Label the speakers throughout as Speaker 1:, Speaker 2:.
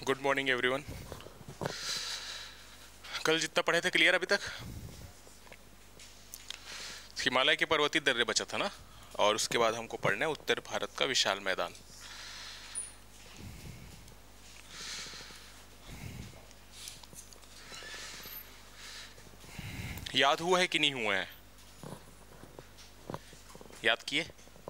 Speaker 1: Good morning everyone. कल जितना पढ़े थे क्लियर अभी तक? हिमालय के पर्वतीय दर्रे बचा था ना, और उसके बाद हमको पढ़ना है उत्तर भारत का विशाल मैदान। याद हुआ है कि नहीं हुआ है? याद किए?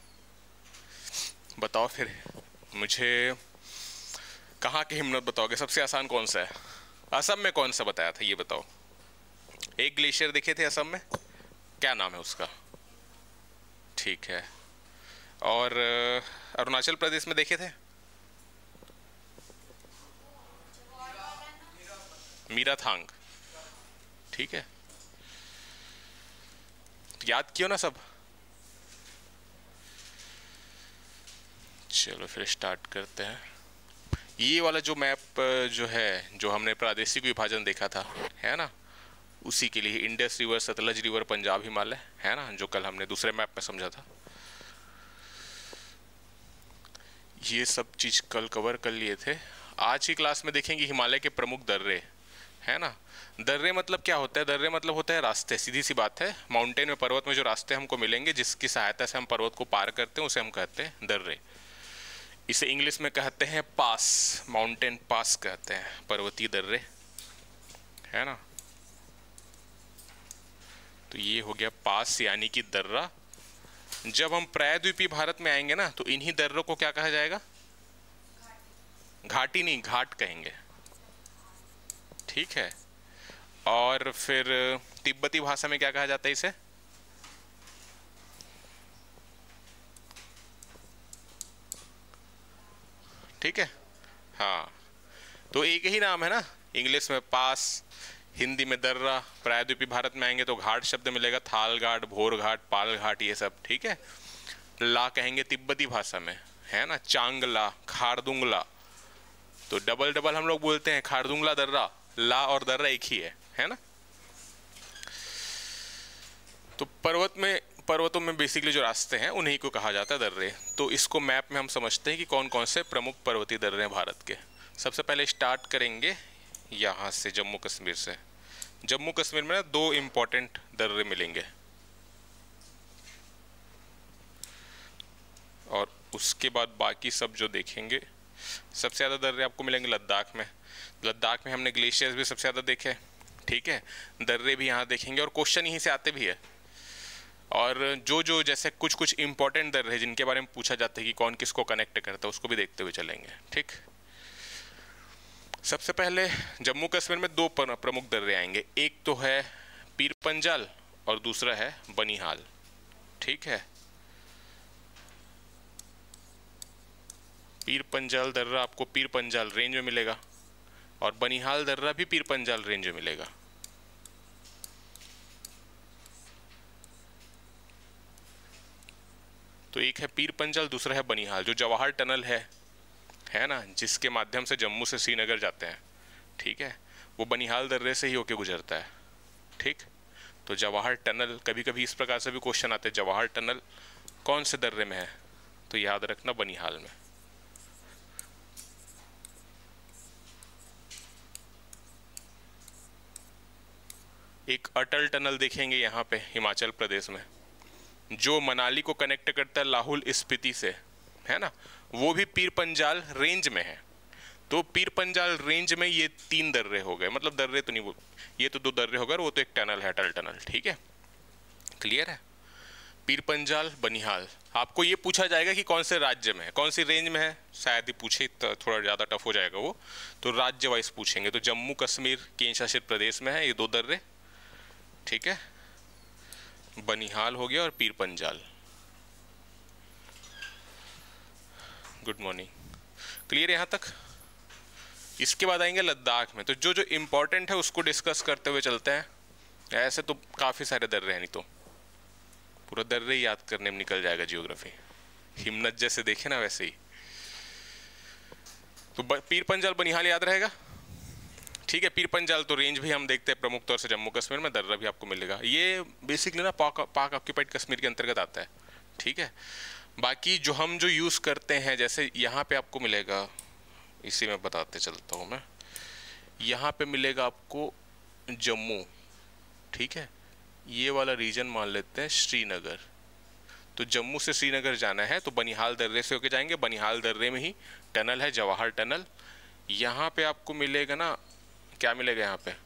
Speaker 1: बताओ फिर मुझे, कहाँ की हिम्मत बताओगे? सबसे आसान कौन सा है? असम में कौन सा बताया था ये बताओ। एक ग्लेशियर देखे थे असम में, क्या नाम है उसका? ठीक है। और अरुणाचल प्रदेश में देखे थे? मीराथांग। ठीक है, याद कियो ना सब? चलो फिर स्टार्ट करते हैं। ये वाला जो मैप जो है, जो हमने प्रादेशिक विभाजन देखा था, है ना, उसी के लिए Indus river, Sutlej river, Punjab, Himalaya, है ना, जो कल हमने दूसरे मैप में समझा था। ये सब चीज कल कवर कर लिए थे। आज की क्लास में देखेंगे हिमालय के प्रमुख दर्रे, है ना। दर्रे मतलब क्या होता है? दर्रे मतलब होता है रास्ते, सीधी सी बात है। माउंटेन में, पर्वत में जो रास्ते हमको मिलेंगे, जिसकी सहायता से हम पर्वत को पार करते हैं, उसे हम कहते हैं दर्रे। इसे इंग्लिश में कहते हैं पास, माउंटेन पास कहते हैं, पर्वतीय दर्रे, है ना। तो ये हो गया पास यानी कि दर्रा। जब हम प्रायद्वीपीय भारत में आएंगे ना, तो इन्हीं दर्रों को क्या कहा जाएगा? घाटी नहीं, घाट कहेंगे, ठीक है। और फिर तिब्बती भाषा में क्या कहा जाता है इसे? ठीक है, हाँ। तो एक ही नाम है ना, इंग्लिश में पास, हिंदी में दर्रा। प्रायद्वीपीय भारत में आएंगे तो घाट शब्द मिलेगा, थाल घाट, भोर घाट, पाल घाट, ये सब, ठीक है। ला कहेंगे तिब्बती भाषा में, है ना, चांगला, खारदुंगला। तो डबल डबल हम लोग बोलते हैं, खारदुंगला दर्रा, ला और दर्रा एक ही है ना। तो पर्वतों में बेसिकली जो रास्ते हैं उन्हीं को कहा जाता है दर्रे। तो इसको मैप में हम समझते हैं कि कौन कौन से प्रमुख पर्वतीय दर्रे हैं भारत के। सबसे पहले स्टार्ट करेंगे यहाँ से, जम्मू कश्मीर से। जम्मू कश्मीर में ना दो इम्पोर्टेंट दर्रे मिलेंगे, और उसके बाद बाकी सब जो देखेंगे। सबसे ज़्यादा दर्रे आपको मिलेंगे लद्दाख में। लद्दाख में हमने ग्लेशियर्स भी सबसे ज़्यादा देखे, ठीक है। दर्रे भी यहाँ देखेंगे, और क्वेश्चन यहीं से आते भी है। और जो जैसे कुछ कुछ इंपॉर्टेंट दर्रे हैं जिनके बारे में पूछा जाता है कि कौन किसको कनेक्ट करता है, उसको भी देखते हुए चलेंगे, ठीक। सबसे पहले जम्मू कश्मीर में दो प्रमुख दर्रे आएंगे। एक तो है पीर पंजाल और दूसरा है बनिहाल, ठीक है। पीर पंजाल दर्रा आपको पीर पंजाल रेंज में मिलेगा, और बनिहाल दर्रा भी पीर पंजाल रेंज में मिलेगा। तो एक है पीर पंजाल, दूसरा है बनिहाल। जो जवाहर टनल है ना, जिसके माध्यम से जम्मू से श्रीनगर जाते हैं, ठीक है, वो बनिहाल दर्रे से ही होके गुजरता है, ठीक। तो जवाहर टनल, कभी कभी इस प्रकार से भी क्वेश्चन आते हैं, जवाहर टनल कौन से दर्रे में है? तो याद रखना बनिहाल में। एक अटल टनल देखेंगे यहाँ पे हिमाचल प्रदेश में, जो मनाली को कनेक्ट करता है लाहौल स्पीति से, है ना, वो भी पीर पंजाल रेंज में है। तो पीर पंजाल रेंज में ये तीन दर्रे हो गए, मतलब दर्रे तो नहीं, वो ये तो दो दर्रे हो गए, वो तो एक टनल है, अटल टनल, ठीक है। क्लियर है? पीर पंजाल, बनिहाल। आपको ये पूछा जाएगा कि कौन से राज्य में है, कौन सी रेंज में है, शायद ही पूछे तो थोड़ा ज़्यादा टफ हो जाएगा वो, तो राज्य वाइज पूछेंगे। तो जम्मू कश्मीर केंद्र शासित प्रदेश में है ये दो दर्रे, ठीक है। बनिहाल हो गया और Pir Panjal. Good morning, clear यहाँ तक? इसके बाद आएंगे लद्दाख में। तो जो इम्पोर्टेंट है उसको डिस्कस करते हुए चलते हैं। ऐसे तो काफ़ी सारे दर्रे हैं, नहीं तो पूरा दर्रे ही याद करने में निकल जाएगा जियोग्राफी। हिम्मत जैसे देखे ना वैसे ही। तो पीर पंजाल बनिहाल याद रहेगा, ठीक है। पीर पंजाल तो रेंज भी हम देखते हैं प्रमुख तौर से जम्मू कश्मीर में, दर्रा भी आपको मिलेगा। ये बेसिकली ना पाक ऑक्यूपाइड कश्मीर के अंतर्गत आता है, ठीक है। बाकी जो हम यूज़ करते हैं, जैसे यहाँ पे आपको मिलेगा इसी में बताते चलता हूँ मैं। यहाँ पे मिलेगा आपको जम्मू, ठीक है, ये वाला रीजन मान लेते हैं श्रीनगर। तो जम्मू से श्रीनगर जाना है तो बनिहाल दर्रे से होके जाएंगे। बनिहाल दर्रे में ही टनल है, जवाहर टनल। यहाँ पे आपको मिलेगा ना, क्या मिलेगा यहाँ पे,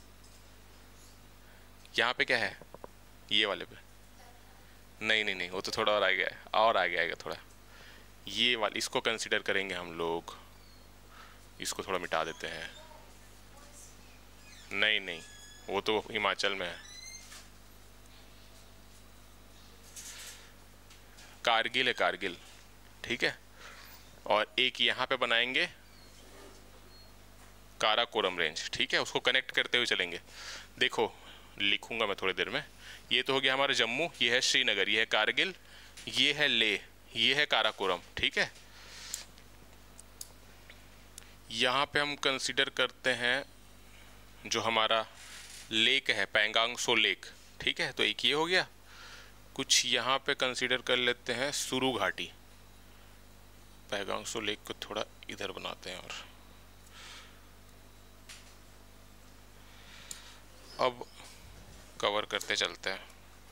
Speaker 1: यहाँ पे क्या है, ये वाले पे, नहीं नहीं नहीं, वो तो थोड़ा और आगे है, और आगे आएगा थोड़ा, ये वाले, इसको कंसिडर करेंगे हम लोग। इसको थोड़ा मिटा देते हैं, नहीं नहीं, वो तो हिमाचल में है। कारगिल है, कारगिल, ठीक है। और एक यहाँ पे बनाएंगे काराकोरम रेंज, ठीक है, उसको कनेक्ट करते हुए चलेंगे। देखो लिखूंगा मैं थोड़ी देर में। ये तो हो गया हमारा जम्मू, ये है श्रीनगर, ये है कारगिल, ये है लेह, ये है काराकोरम, ठीक है। यहाँ पे हम कंसिडर करते हैं जो हमारा लेक है, पैंगांग सो लेक, ठीक है। तो एक ये हो गया। कुछ यहाँ पे कंसिडर कर लेते हैं सुरु घाटी। पैंगांग सो लेक को थोड़ा इधर बनाते हैं। और अब कवर करते चलते हैं।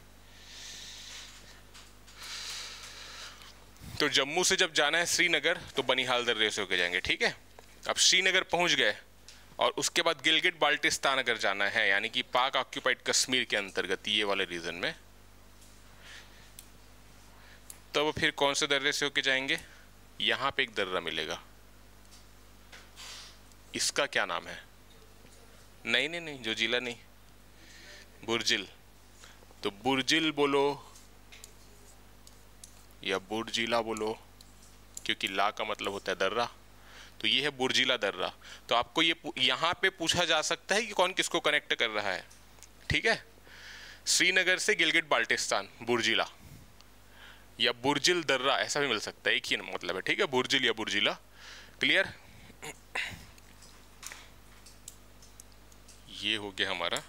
Speaker 1: तो जम्मू से जब जाना है श्रीनगर तो बनिहाल दर्रे से होके जाएंगे, ठीक है। अब श्रीनगर पहुंच गए और उसके बाद गिलगिट बाल्टिस्तान अगर जाना है, यानी कि पाक ऑक्यूपाइड कश्मीर के अंतर्गत ये वाले रीजन में, तब फिर कौन से दर्रे से होके जाएंगे। यहां पे एक दर्रा मिलेगा, इसका क्या नाम है, नहीं नहीं नहीं, जोजिला नहीं, बुर्जिल। तो बुर्जिल बोलो या बुर्जिला बोलो, क्योंकि ला का मतलब होता है दर्रा। तो ये है बुर्जिला दर्रा। तो आपको ये यहां पे पूछा जा सकता है कि कौन किसको कनेक्ट कर रहा है, ठीक है। श्रीनगर से गिलगिट बाल्टिस्तान बुर्जिला, या बुर्जिल दर्रा, ऐसा भी मिल सकता है, एक ही मतलब है, ठीक है, बुर्जिल या बुर्जिला। क्लियर। ये हो गया हमारा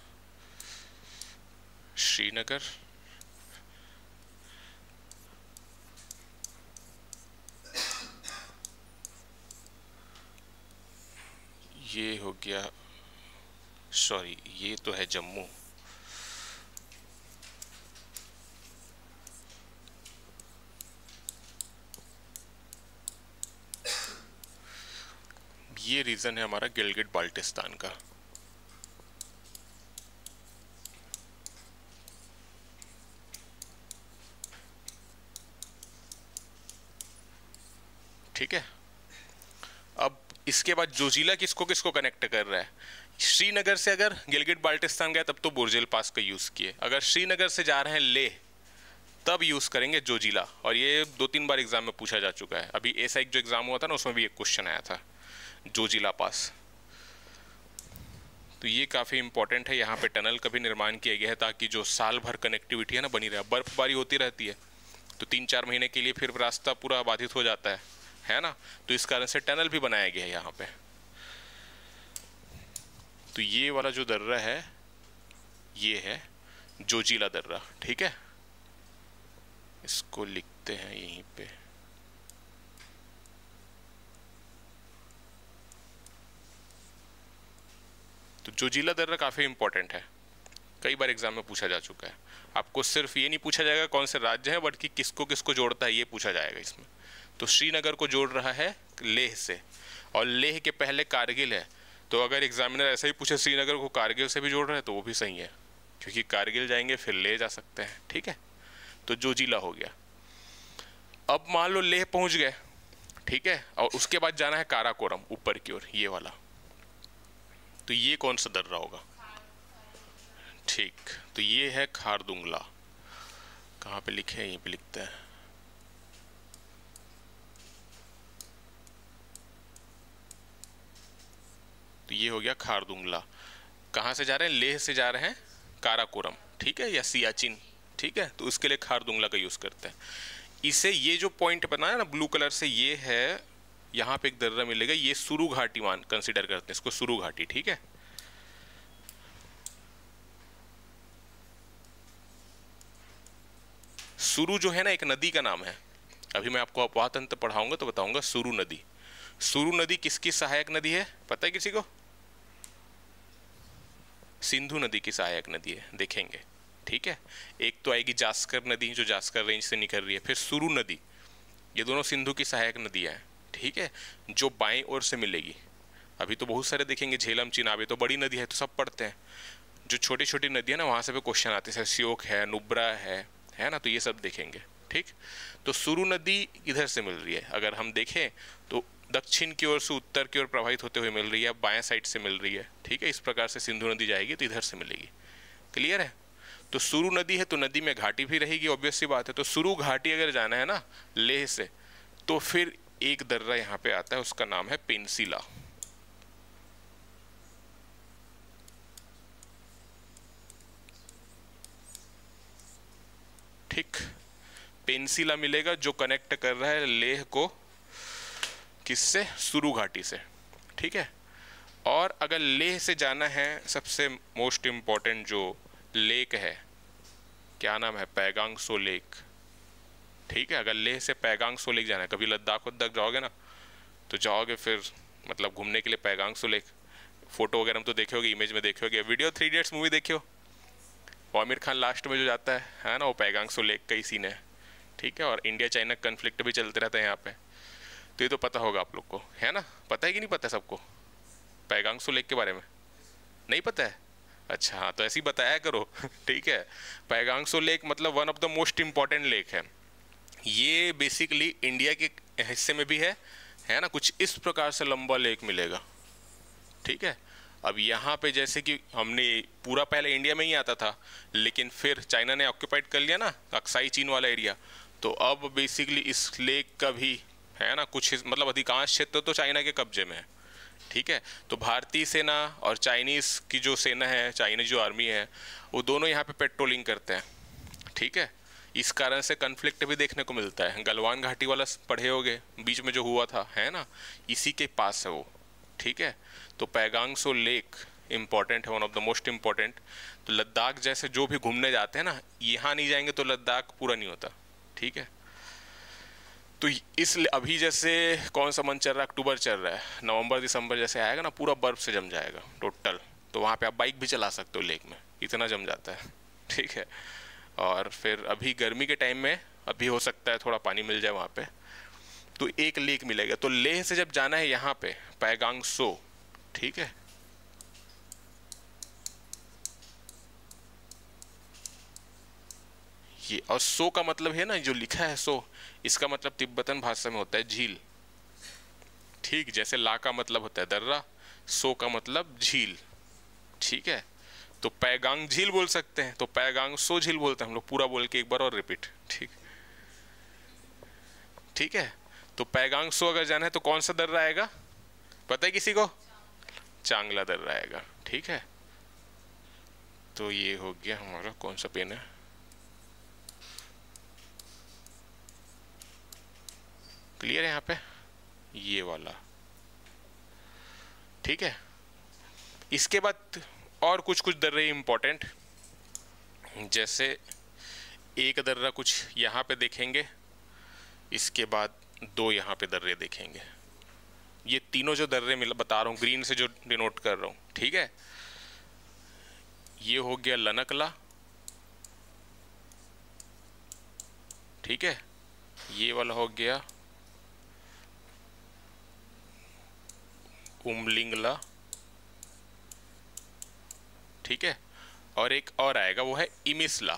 Speaker 1: श्रीनगर। ये हो गया, सॉरी, ये तो है जम्मू। ये रीजन है हमारा गिलगिट बाल्टिस्तान का। ठीक है। अब इसके बाद जोजिला किसको किसको कनेक्ट कर रहा है। श्रीनगर से अगर गिलगिट बाल्टिस्तान गए तब तो बुर्जिल पास का यूज किए। अगर श्रीनगर से जा रहे हैं लेह तब यूज करेंगे जोजिला। और ये 2-3 बार एग्जाम में पूछा जा चुका है। अभी ऐसा एक जो एग्जाम हुआ था ना, उसमें भी एक क्वेश्चन आया था जोजिला पास। तो ये काफ़ी इंपॉर्टेंट है। यहाँ पे टनल का भी निर्माण किया गया है ताकि जो साल भर कनेक्टिविटी है ना बनी रहे। बर्फबारी होती रहती है तो 3-4 महीने के लिए फिर रास्ता पूरा बाधित हो जाता है ना। तो इस कारण से टनल भी बनाया गया है यहाँ पे। तो ये वाला जो दर्रा है ये है जोजिला दर्रा, ठीक है। इसको लिखते हैं यहीं पे। तो जोजिला दर्रा काफ़ी इंपॉर्टेंट है, कई बार एग्जाम में पूछा जा चुका है। आपको सिर्फ ये नहीं पूछा जाएगा कौन से राज्य है, बल्कि किसको किसको जोड़ता है ये पूछा जाएगा इसमें। तो श्रीनगर को जोड़ रहा है लेह से, और लेह के पहले कारगिल है। तो अगर एग्जामिनर ऐसा ही पूछे श्रीनगर को कारगिल से भी जोड़ रहा है तो वो भी सही है, क्योंकि कारगिल जाएंगे फिर ले जा सकते हैं, ठीक है। तो जोजिला हो गया। अब मान लो लेह पहुंच गए, ठीक है, और उसके बाद जाना है काराकोरम ऊपर की ओर, ये वाला। तो ये कौन सा दर्रा होगा, ठीक। तो ये है खारदुंगला। कहाँ पे लिखे हैं, यहीं पे लिखते हैं। तो ये हो गया खारदुंगला। कहाँ से जा रहे हैं, लेह से जा रहे हैं काराकोरम, ठीक है, या सियाचिन, ठीक है। तो उसके लिए खारदुंगला का यूज़ करते हैं। इसे ये जो पॉइंट बना है ना ब्लू कलर से, ये है, यहाँ पे एक दर्रा मिलेगा, ये सुरु घाटी मान कंसिडर करते हैं इसको, सुरु घाटी, ठीक है। सुरु जो है ना एक नदी का नाम है। अभी मैं आपको अपवाद तंत्र पढ़ाऊंगा तो बताऊंगा सुरु नदी। सुरु नदी किसकी सहायक नदी है, पता है किसी को? सिंधु नदी की सहायक नदी है, देखेंगे। ठीक है, एक तो आएगी जास्कर नदी जो जास्कर रेंज से निकल रही है, फिर सुरु नदी, ये दोनों सिंधु की सहायक नदियां हैं। ठीक है, जो बाएं ओर से मिलेगी। अभी तो बहुत सारे देखेंगे, झेलम चिनाब, ये तो बड़ी नदी है तो सब पढ़ते हैं। जो छोटी छोटी नदियां ना, वहां से भी क्वेश्चन आते हैं, श्योक है, नुब्रा है ना, तो ये सब देखेंगे। ठीक, तो सुरु नदी इधर से मिल रही है, अगर हम देखें तो दक्षिण की ओर से उत्तर की ओर प्रवाहित होते हुए मिल रही है, बाएं साइड से मिल रही है। ठीक है, इस प्रकार से सिंधु नदी जाएगी तो इधर से मिलेगी। क्लियर है? तो सुरु नदी है तो नदी में घाटी भी रहेगी, ऑब्वियस सी बात है। तो सुरु घाटी अगर जाना है ना लेह से, तो फिर एक दर्रा यहाँ पे आता है, उसका नाम है पेंसिला। ठीक, पेंसिला मिलेगा जो कनेक्ट कर रहा है लेह को किससे, सुरु घाटी से। ठीक है, और अगर लेह से जाना है, सबसे मोस्ट इम्पॉर्टेंट जो लेक है, क्या नाम है, पैगांग सो लेक। ठीक है, अगर लेह से पैगांग सो लेक जाना है, कभी लद्दाख वद्दाख जाओगे ना तो जाओगे फिर मतलब घूमने के लिए पैगांग सो लेक, फोटो वगैरह में तो देखे होगे, इमेज में देखे होगे, वीडियो 3 इडियट्स मूवी देखियो, आमिर खान लास्ट में जो जाता है ना, वो पैगांग सो लेक का ही सीन है। ठीक है, और इंडिया चाइना कन्फ्लिक्ट भी चलते रहता है यहाँ पे, तो ये तो पता होगा आप लोग को, है ना? पता है कि नहीं पता सबको पैगांग सो लेक के बारे में? नहीं पता है? अच्छा, हाँ, तो ऐसे ही बताया करो। ठीक है, पैगांग सो लेक मतलब one of the most important lake है। ये बेसिकली इंडिया के हिस्से में भी है ना, कुछ इस प्रकार से लंबा लेक मिलेगा। ठीक है, अब यहाँ पे जैसे कि हमने पूरा पहले इंडिया में ही आता था, लेकिन फिर चाइना ने ऑक्यूपाइड कर लिया ना अक्साई चीन वाला एरिया, तो अब बेसिकली इस लेक का भी है ना कुछ मतलब अधिकांश क्षेत्र तो चाइना के कब्जे में है। ठीक है, तो भारतीय सेना और चाइनीज़ की जो सेना है, चाइनीज जो आर्मी है, वो दोनों यहाँ पे पेट्रोलिंग करते हैं। ठीक है, इस कारण से कन्फ्लिक्ट भी देखने को मिलता है। गलवान घाटी वाला पढ़े होगे, बीच में जो हुआ था, है ना, इसी के पास है वो। ठीक है, तो पैगांग सो लेक इम्पॉर्टेंट है, one of the most important. तो लद्दाख जैसे जो भी घूमने जाते हैं ना, यहाँ नहीं जाएंगे तो लद्दाख पूरा नहीं होता। ठीक है, तो इस अभी जैसे कौन सा मंथ चल रहा है, अक्टूबर चल रहा है, नवंबर दिसंबर जैसे आएगा ना, पूरा बर्फ से जम जाएगा टोटल, तो वहाँ पे आप बाइक भी चला सकते हो लेक में, इतना जम जाता है। ठीक है, और फिर अभी गर्मी के टाइम में अभी हो सकता है थोड़ा पानी मिल जाए वहाँ पे, तो एक लेक मिलेगा। तो लेह से जब जाना है यहाँ पे पैगांग सो, ठीक है, ये, और सो का मतलब है ना जो लिखा है सो, इसका मतलब तिब्बतन भाषा में होता है झील। ठीक, जैसे ला का मतलब होता है दर्रा, सो का मतलब झील। ठीक है, तो पैगांग झील बोल सकते हैं, तो पैगांग सो झील बोलते हैं हम लोग। पूरा बोल के एक बार और रिपीट। ठीक, ठीक है, तो पैगांग सो अगर जाना है तो कौन सा दर्रा आएगा, पता है किसी को? चांगला दर्रा आएगा। ठीक है, तो ये हो गया हमारा, कौन सा पेन है, क्लियर है यहाँ पे, ये वाला। ठीक है, इसके बाद और कुछ कुछ दर्रे इंपॉर्टेंट, जैसे एक दर्रा कुछ यहाँ पे देखेंगे, इसके बाद 2 यहाँ पे दर्रे देखेंगे। ये तीनों जो दर्रे मिल बता रहा हूँ ग्रीन से जो डिनोट कर रहा हूँ, ठीक है, ये हो गया लनकला। ठीक है, ये वाला हो गया उमलिंगला। ठीक है, और एक और आएगा वो है इमिसला।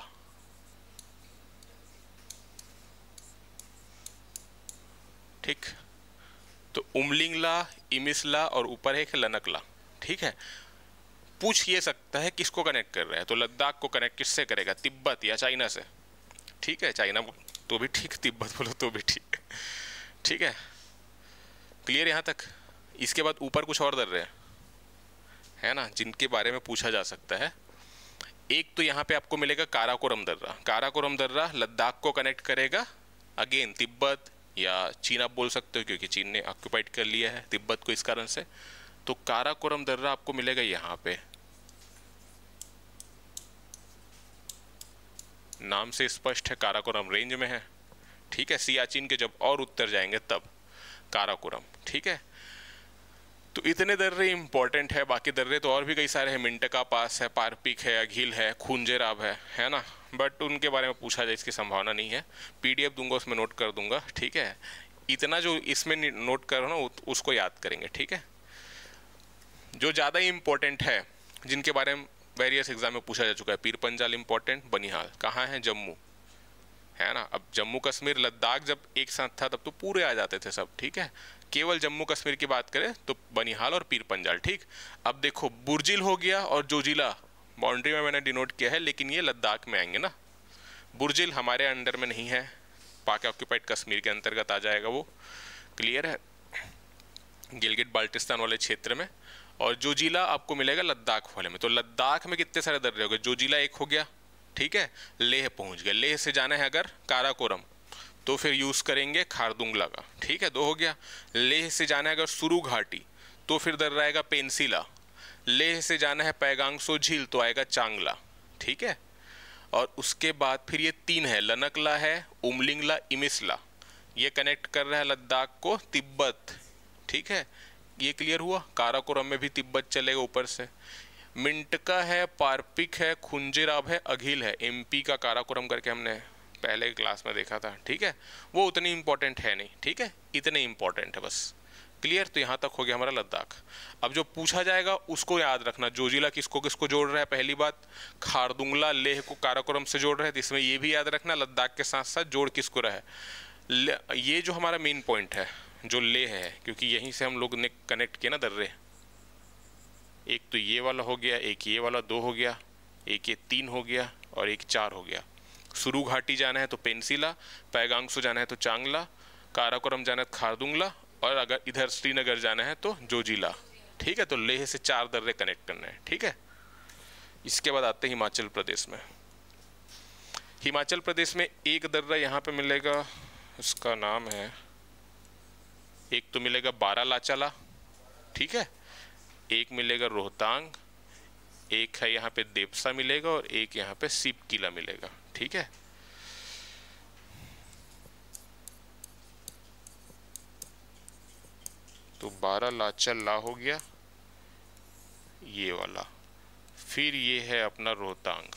Speaker 1: ठीक, तो उमलिंगला, इमिसला और ऊपर है लनकला। ठीक है, पूछ ये सकता है किसको कनेक्ट कर रहा है, तो लद्दाख को कनेक्ट किससे करेगा, तिब्बत या चाइना से। ठीक है, चाइना तो भी ठीक, तिब्बत बोलो तो भी ठीक। ठीक है, क्लियर यहाँ तक। इसके बाद ऊपर कुछ और दर्रे है ना जिनके बारे में पूछा जा सकता है। एक तो यहाँ पे आपको मिलेगा काराकोरम दर्रा। काराकोरम दर्रा लद्दाख को कनेक्ट करेगा, अगेन तिब्बत या चीन आप बोल सकते हो, क्योंकि चीन ने ऑक्यूपाइड कर लिया है तिब्बत को इस कारण से। तो काराकोरम दर्रा आपको मिलेगा यहाँ पे, नाम से स्पष्ट है काराकोरम रेंज में है। ठीक है, सियाचिन के जब और उत्तर जाएंगे तब। काराकोरम, ठीक है। तो इतने दर्रे इंपॉर्टेंट है, बाकी दर्रे तो और भी कई सारे हैं, मिंटका पास है, पारपीक है, अघिल है, खूंजेराब है ना, बट उनके बारे में पूछा जाए इसकी संभावना नहीं है। पीडीएफ दूंगा उसमें नोट कर दूंगा, ठीक है। इतना जो इसमें नोट करो ना उसको याद करेंगे, ठीक है। जो ज़्यादा इंपॉर्टेंट है जिनके बारे में वेरियस एग्जाम में पूछा जा चुका है, पीर पंजाल इंपॉर्टेंट, बनिहाल कहाँ है, जम्मू है ना। अब जम्मू कश्मीर लद्दाख जब एक साथ था तब तो पूरे आ जाते थे सब, ठीक है। केवल जम्मू कश्मीर की बात करें तो बनिहाल और पीर पंजाल, ठीक। अब देखो बुर्जिल हो गया और जोजिला बाउंड्री में मैंने डिनोट किया है, लेकिन ये लद्दाख में आएंगे ना। बुर्जिल हमारे अंडर में नहीं है, पाक ऑक्यूपाइड कश्मीर के अंतर्गत आ जाएगा वो, क्लियर है, गिलगिट बाल्टिस्तान वाले क्षेत्र में। और जोजिला आपको मिलेगा लद्दाख वाले में। तो लद्दाख में कितने सारे दर्रे हो गए, जोजिला एक हो गया, ठीक है। लेह पहुंच गए, लेह से जाना है अगर काराकोरम तो फिर यूज़ करेंगे खारदुंगला का, ठीक है, 2 हो गया। लेह से जाना है अगर सुरु घाटी तो फिर दर्रा आएगा पेंसिला। लेह से जाना है पैगांगसो झील तो आएगा चांगला, ठीक है। और उसके बाद फिर ये 3 है, लनकला है, उमलिंगला, इमिसला, ये कनेक्ट कर रहा है लद्दाख को तिब्बत, ठीक है। ये क्लियर हुआ। काराकोरम में भी तिब्बत चलेगा ऊपर से। मिंटका है, पारपिक है, खुंजेराब है, अघिल है, एमपी का काराकोरम करके हमने पहले क्लास में देखा था, ठीक है। वो उतनी इंपॉर्टेंट है नहीं, ठीक है, इतने इंपॉर्टेंट है बस, क्लियर। तो यहाँ तक हो गया हमारा लद्दाख। अब जो पूछा जाएगा उसको याद रखना, जोजिला किसको किसको जोड़ रहा है, पहली बात खारदुंगला लेह को काराकोरम से जोड़ रहा है, तो इसमें ये भी याद रखना लद्दाख के साथ साथ जोड़ किसको रहा है। ये जो हमारा मेन पॉइंट है जो लेह है, क्योंकि यहीं से हम लोग ने कनेक्ट किया ना दर्रे, एक तो ये वाला हो गया, एक ये वाला 2 हो गया, एक ये 3 हो गया और एक 4 हो गया। सुरु घाटी जाना है तो पेंसिला, पैगांगसो जाना है तो चांगला, काराकोरम जाना है तो खारदुंगला, और अगर इधर श्रीनगर जाना है तो जोजिला, ठीक है। तो लेह से 4 दर्रे कनेक्ट करना है, ठीक है। इसके बाद आते हैं हिमाचल प्रदेश में। हिमाचल प्रदेश में एक दर्रा यहाँ पे मिलेगा, उसका नाम है, एक तो मिलेगा बारालाचाला, ठीक है, एक मिलेगा रोहतांग, एक है यहाँ पे देपसा मिलेगा और एक यहाँ पे सीप किला मिलेगा, ठीक है। तो बारालाचाला ला हो गया ये वाला, फिर ये है अपना रोहतांग।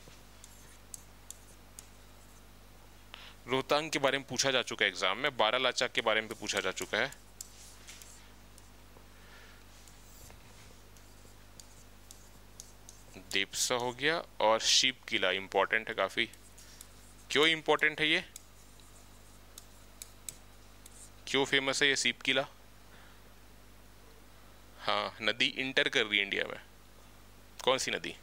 Speaker 1: रोहतांग के बारे में पूछा जा चुका है एग्जाम में, बारालाचा के बारे में भी पूछा जा चुका है। देपसा हो गया और शीप किला इंपॉर्टेंट है काफी। क्यों इंपॉर्टेंट है ये, क्यों फेमस है ये सीप किला? हाँ, नदी इंटर कर रही है इंडिया में। कौन सी नदी?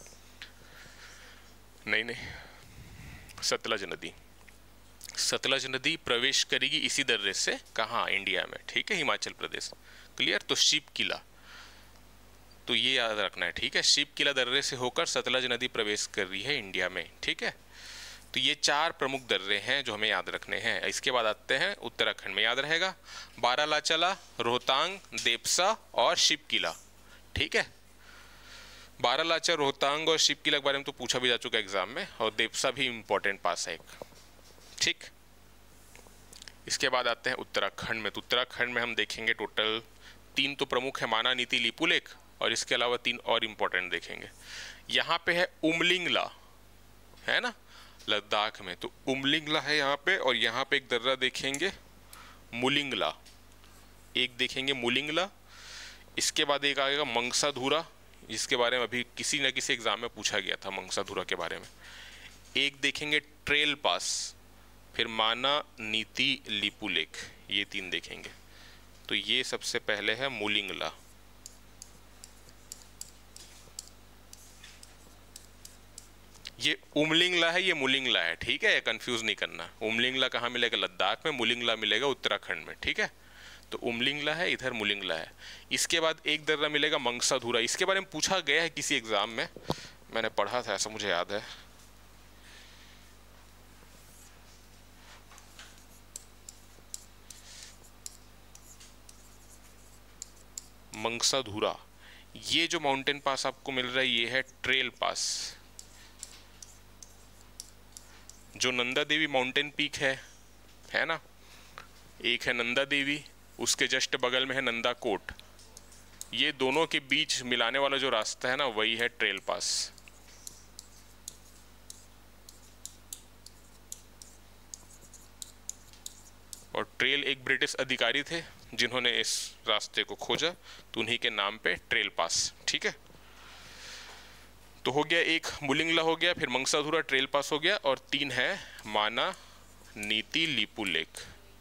Speaker 1: नहीं नहीं, सतलज नदी। सतलज नदी प्रवेश करेगी इसी दर्रे से, कहाँ, इंडिया में, ठीक है, हिमाचल प्रदेश, क्लियर। तो शीप किला, तो ये याद रखना है, ठीक है। शीप किला दर्रे से होकर सतलज नदी प्रवेश कर रही है इंडिया में, ठीक है। तो ये 4 प्रमुख दर्रे हैं जो हमें याद रखने हैं। इसके बाद आते हैं उत्तराखंड में, याद रहेगा बारालाचाला, रोहतांग, देपसा और शीप किला, ठीक है। बारालाचा, रोहतांग और शीप किला के बारे में तो पूछा भी जा चुका है एग्जाम में, और देपसा भी इंपॉर्टेंट पास है एक, ठीक। इसके बाद आते हैं उत्तराखंड में। तो उत्तराखंड में हम देखेंगे टोटल 3 तो प्रमुख है, माना, नीति, लिपुलेख, और इसके अलावा 3 और इंपॉर्टेंट देखेंगे। यहाँ पे है उमलिंगला, है ना, लद्दाख में। तो उमलिंगला है यहाँ पे, और यहाँ पे एक दर्रा देखेंगे मुलिंगला, एक देखेंगे मुलिंगला। इसके बाद एक आएगा मंगसाधुरा, जिसके बारे में अभी किसी न किसी एग्जाम में पूछा गया था, मंगसाधुरा के बारे में। एक देखेंगे ट्रेल पास, फिर माना, नीति, लिपुलेख, ये 3 देखेंगे। तो ये सबसे पहले है मुलिंगला। ये उमलिंगला है, ये मुलिंगला है, ठीक है, कंफ्यूज नहीं करना। उमलिंगला कहाँ मिलेगा? लद्दाख में। मुलिंगला मिलेगा उत्तराखंड में, ठीक है। तो उमलिंगला है इधर, मुलिंगला है। इसके बाद एक दर्रा मिलेगा मंगसाधुरा, इसके बारे में पूछा गया है किसी एग्जाम में, मैंने पढ़ा था ऐसा मुझे याद है। मंगसाधुरा, ये जो माउंटेन पास आपको मिल रहा है ये है ट्रेल पास। जो नंदा देवी माउंटेन पीक है ना, एक है नंदा देवी, उसके जस्ट बगल में है नंदा कोट। ये दोनों के बीच मिलाने वाला जो रास्ता है ना, वही है ट्रेल पास। और ट्रेल एक ब्रिटिश अधिकारी थे जिन्होंने इस रास्ते को खोजा, तो उन्हीं के नाम पे ट्रेल पास। ठीक है, तो हो गया एक मुलिंगला हो गया, फिर मंगसाधुरा ट्रेल पास हो गया, और 3 है माना नीति लीपू लेक।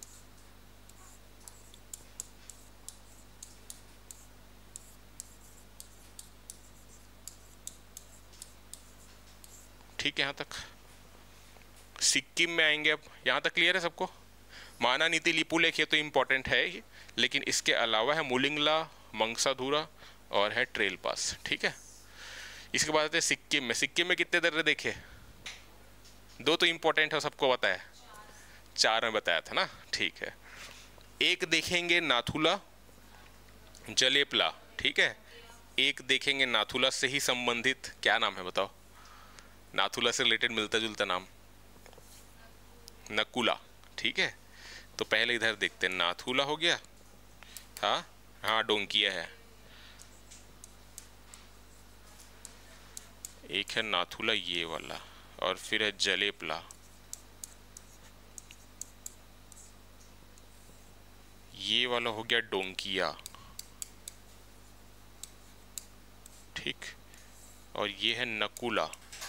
Speaker 1: ठीक है, यहाँ तक। सिक्किम में आएंगे अब, यहाँ तक क्लियर है सबको? माना नीति लीपू लेक ये तो इम्पोर्टेंट है ही, लेकिन इसके अलावा है मुलिंगला, मंगसाधुरा और है ट्रेल पास। ठीक है, इसके बाद आते हैं सिक्किम में। सिक्किम में कितने दर्रे देखे? 2 तो इम्पोर्टेंट है, सबको पता है। 4 में बताया था ना। ठीक है, एक देखेंगे नाथुला जलेपला। ठीक है, एक देखेंगे नाथुला से ही संबंधित, क्या नाम है बताओ? नाथुला से रिलेटेड मिलता जुलता नाम, नकुला। ठीक है, तो पहले इधर देखते हैं, नाथुला हो गया, हाँ हाँ डोंकिया है, एक है नाथुला ये वाला, और फिर है जलेपला, ये वाला हो गया डोंकिया। ठीक, और ये है नकुला।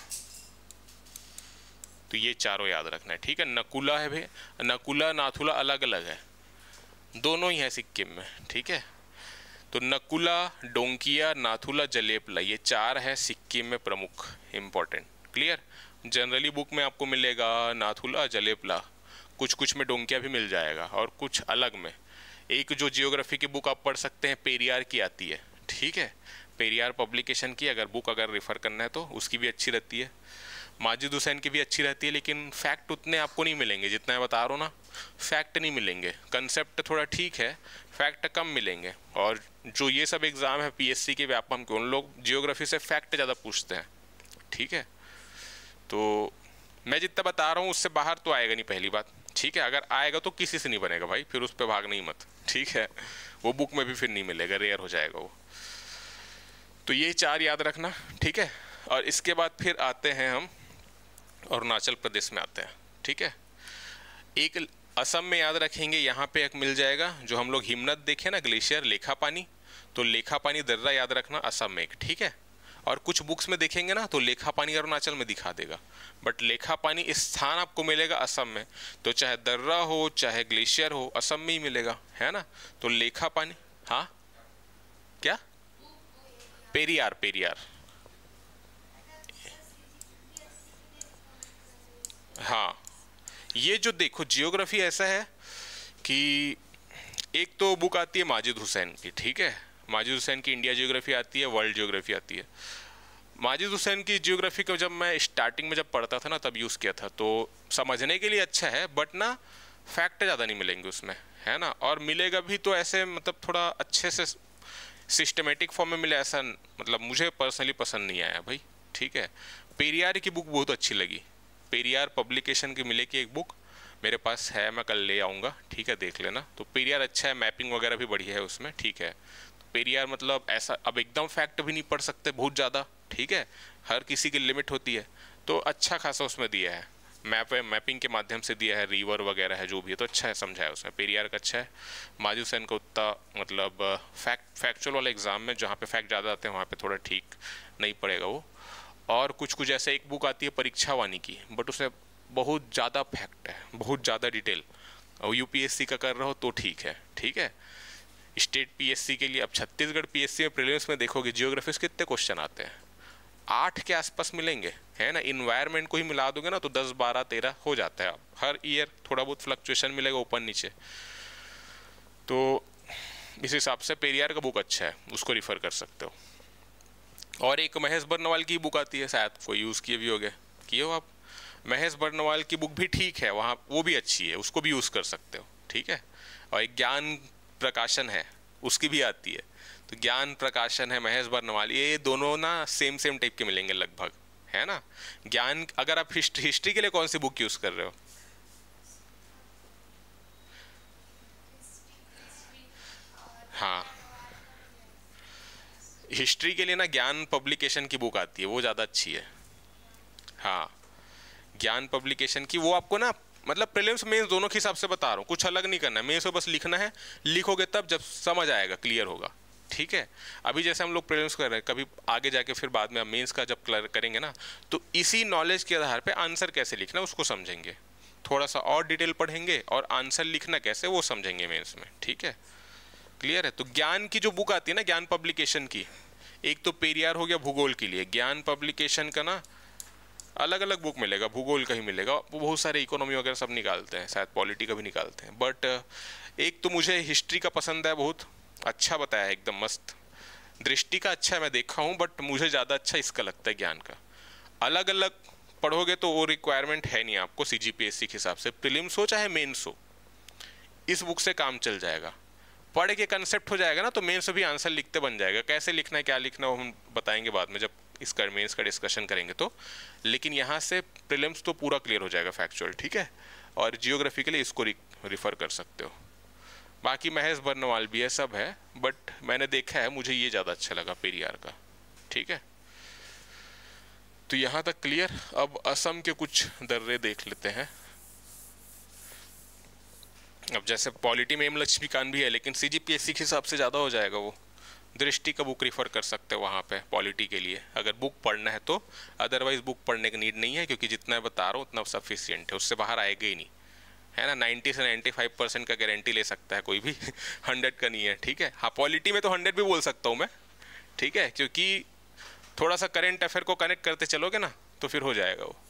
Speaker 1: तो ये चारों याद रखना है। ठीक है, नकुला है भाई, नकुला नाथुला अलग अलग है, दोनों ही है सिक्किम में। ठीक है, तो नकुला, डोंकिया, नाथुला, जलेपला, ये 4 है सिक्किम में प्रमुख, इंपॉर्टेंट। क्लियर? जनरली बुक में आपको मिलेगा नाथुला, जलेपला, कुछ कुछ में डोंकिया भी मिल जाएगा, और कुछ अलग में। एक जो जियोग्राफी की बुक आप पढ़ सकते हैं, पेरियार की आती है। ठीक है, पेरियार पब्लिकेशन की अगर बुक अगर रेफर करना है तो उसकी भी अच्छी रहती है। माजिद हुसैन की भी अच्छी रहती है, लेकिन फैक्ट उतने आपको नहीं मिलेंगे जितना मैं बता रहा हूँ ना। फैक्ट नहीं मिलेंगे, कंसेप्ट थोड़ा ठीक है, फैक्ट कम मिलेंगे। और जो ये सब एग्ज़ाम है पीएससी के व्यापम के, उन लोग जियोग्राफी से फैक्ट ज़्यादा पूछते हैं। ठीक है, तो मैं जितना बता रहा हूँ उससे बाहर तो आएगा नहीं, पहली बात। ठीक है, अगर आएगा तो किसी से नहीं बनेगा भाई, फिर उस पर भागना ही मत। ठीक है, वो बुक में भी फिर नहीं मिलेगा, रेयर हो जाएगा वो। तो ये 4 याद रखना। ठीक है, और इसके बाद फिर आते हैं हम अरुणाचल प्रदेश में आते हैं। ठीक है, एक असम में याद रखेंगे, यहाँ पे एक मिल जाएगा जो हम लोग हिमनद देखे ना, ग्लेशियर लेखापानी, तो लेखापानी दर्रा याद रखना असम में एक। ठीक है, और कुछ बुक्स में देखेंगे ना तो लेखापानी अरुणाचल में दिखा देगा, बट लेखापानी इस स्थान आपको मिलेगा असम में, तो चाहे दर्रा हो चाहे ग्लेशियर हो असम में ही मिलेगा, है ना। तो लेखापानी, हाँ क्या? पेरियार, पेरियार, हाँ। ये जो देखो जियोग्राफी ऐसा है कि एक तो बुक आती है माजिद हुसैन की। ठीक है, माजिद हुसैन की इंडिया जियोग्राफी आती है, वर्ल्ड जियोग्राफी आती है। माजिद हुसैन की जियोग्राफी को जब मैं स्टार्टिंग में जब पढ़ता था ना तब यूज़ किया था, तो समझने के लिए अच्छा है, बट ना फैक्ट ज़्यादा नहीं मिलेंगे उसमें, है ना। और मिलेगा भी तो ऐसे मतलब थोड़ा अच्छे से सिस्टमेटिक फॉर्म में मिले, ऐसा मतलब मुझे पर्सनली पसंद नहीं आया भाई। ठीक है, पेरियार की बुक बहुत अच्छी लगी, पेरियार पब्लिकेशन की मिलेगी एक बुक, मेरे पास है, मैं कल ले आऊँगा। ठीक है, देख लेना। तो पेरियार अच्छा है, मैपिंग वगैरह भी बढ़िया है उसमें। ठीक है, तो पेरियार मतलब ऐसा, अब एकदम फैक्ट भी नहीं पढ़ सकते बहुत ज़्यादा। ठीक है, हर किसी की लिमिट होती है, तो अच्छा खासा उसमें दिया है, मैपिंग के माध्यम से दिया है, रिवर वगैरह है जो भी है, तो अच्छा है, समझा है उसमें। पेरियार का अच्छा है। माजिद हुसैन का उतना मतलब फैक्चुअल वाले एग्ज़ाम में जहाँ पे फैक्ट ज़्यादा आते हैं वहाँ पे थोड़ा ठीक नहीं पड़ेगा वो। और कुछ कुछ ऐसे एक बुक आती है परीक्षा वाणी की, बट उसमें बहुत ज़्यादा फैक्ट है, बहुत ज़्यादा डिटेल, और यूपीएससी का कर रहे हो तो ठीक है। ठीक है, स्टेट पीएससी के लिए, अब छत्तीसगढ़ पीएससी में प्रीलिम्स में देखोगे जियोग्राफी से कितने क्वेश्चन आते हैं, 8 के आसपास मिलेंगे, है ना। इन्वायरमेंट को ही मिला दोगे ना तो 10, 12, 13 हो जाता है। अब हर ईयर थोड़ा बहुत फ्लक्चुएशन मिलेगा ऊपर नीचे, तो इस हिसाब से पेरियार का बुक अच्छा है, उसको रिफ़र कर सकते हो। और एक महेश बर्नवाल की बुक आती है, शायद कोई यूज़ किए भी होगे, किए हो आप। महेश बर्नवाल की बुक भी ठीक है, वहाँ वो भी अच्छी है, उसको भी यूज़ कर सकते हो। ठीक है, और एक ज्ञान प्रकाशन है, उसकी भी आती है, तो ज्ञान प्रकाशन है, महेश बर्नवाल, ये दोनों ना सेम सेम टाइप के मिलेंगे लगभग, है ना। ज्ञान, अगर आप हिस्ट्री के लिए कौन सी बुक यूज़ कर रहे हो? हिस्ट्री के लिए ना ज्ञान पब्लिकेशन की बुक आती है, वो ज़्यादा अच्छी है। हाँ, ज्ञान पब्लिकेशन की, वो आपको ना मतलब प्रीलिम्स मेंस दोनों के हिसाब से बता रहा हूँ, कुछ अलग नहीं करना है। मेंस में बस लिखना है, लिखोगे तब जब समझ आएगा, क्लियर होगा। ठीक है, अभी जैसे हम लोग प्रीलिम्स कर रहे हैं, कभी आगे जाके फिर बाद में मेंस का जब क्लियर करेंगे ना, तो इसी नॉलेज के आधार पे आंसर कैसे लिखना है उसको समझेंगे, थोड़ा सा और डिटेल पढ़ेंगे और आंसर लिखना कैसे वो समझेंगे मेंस में। ठीक है, क्लियर है। तो ज्ञान की जो बुक आती है ना, ज्ञान पब्लिकेशन की, एक तो पेरियार हो गया भूगोल के लिए, ज्ञान पब्लिकेशन का ना अलग अलग बुक मिलेगा, भूगोल का ही मिलेगा, वो बहुत सारे इकोनॉमी वगैरह सब निकालते हैं, शायद पॉलिटी का भी निकालते हैं। बट एक तो मुझे हिस्ट्री का पसंद है, बहुत अच्छा बताया है, एकदम मस्त, दृष्टि का अच्छा है, मैं देखा हूँ, बट मुझे ज़्यादा अच्छा इसका लगता है ज्ञान का। अलग अलग पढ़ोगे तो वो रिक्वायरमेंट है नहीं आपको CGPSC के हिसाब से, प्रीलिम्स हो चाहे मेंस हो, इस बुक से काम चल जाएगा। पढ़ के कंसेप्ट हो जाएगा ना, तो मेंस भी आंसर लिखते बन जाएगा। कैसे लिखना है, क्या लिखना है, वो हम बताएंगे बाद में जब इसका मेंस का डिस्कशन करेंगे तो। लेकिन यहाँ से प्रीलिम्स तो पूरा क्लियर हो जाएगा फैक्चुअल। ठीक है, और जियोग्राफी के लिए इसको रिफ़र कर सकते हो। बाकी महेश बर्नवाल भी है, सब है, बट मैंने देखा है, मुझे ये ज़्यादा अच्छा लगा पेरियार का। ठीक है, तो यहाँ तक क्लियर। अब असम के कुछ दर्रे देख लेते हैं। अब जैसे पॉलिटी में लक्ष्मीकांत भी है, लेकिन CGPSC के हिसाब से ज़्यादा हो जाएगा वो। दृष्टि का बुक रिफ़र कर सकते हो वहाँ पे पॉलिटी के लिए, अगर बुक पढ़ना है तो। अदरवाइज बुक पढ़ने की नीड नहीं है, क्योंकि जितना मैं बता रहा हूँ उतना सफिशियंट है, उससे बाहर आएगा ही नहीं, है ना। 90 से 95% का गारंटी ले सकता है कोई भी 100 का नहीं है। ठीक है, हाँ, पॉलिटी में तो 100 भी बोल सकता हूँ मैं। ठीक है, क्योंकि थोड़ा सा करेंट अफेयर को कनेक्ट करते चलोगे ना, तो फिर हो जाएगा वो।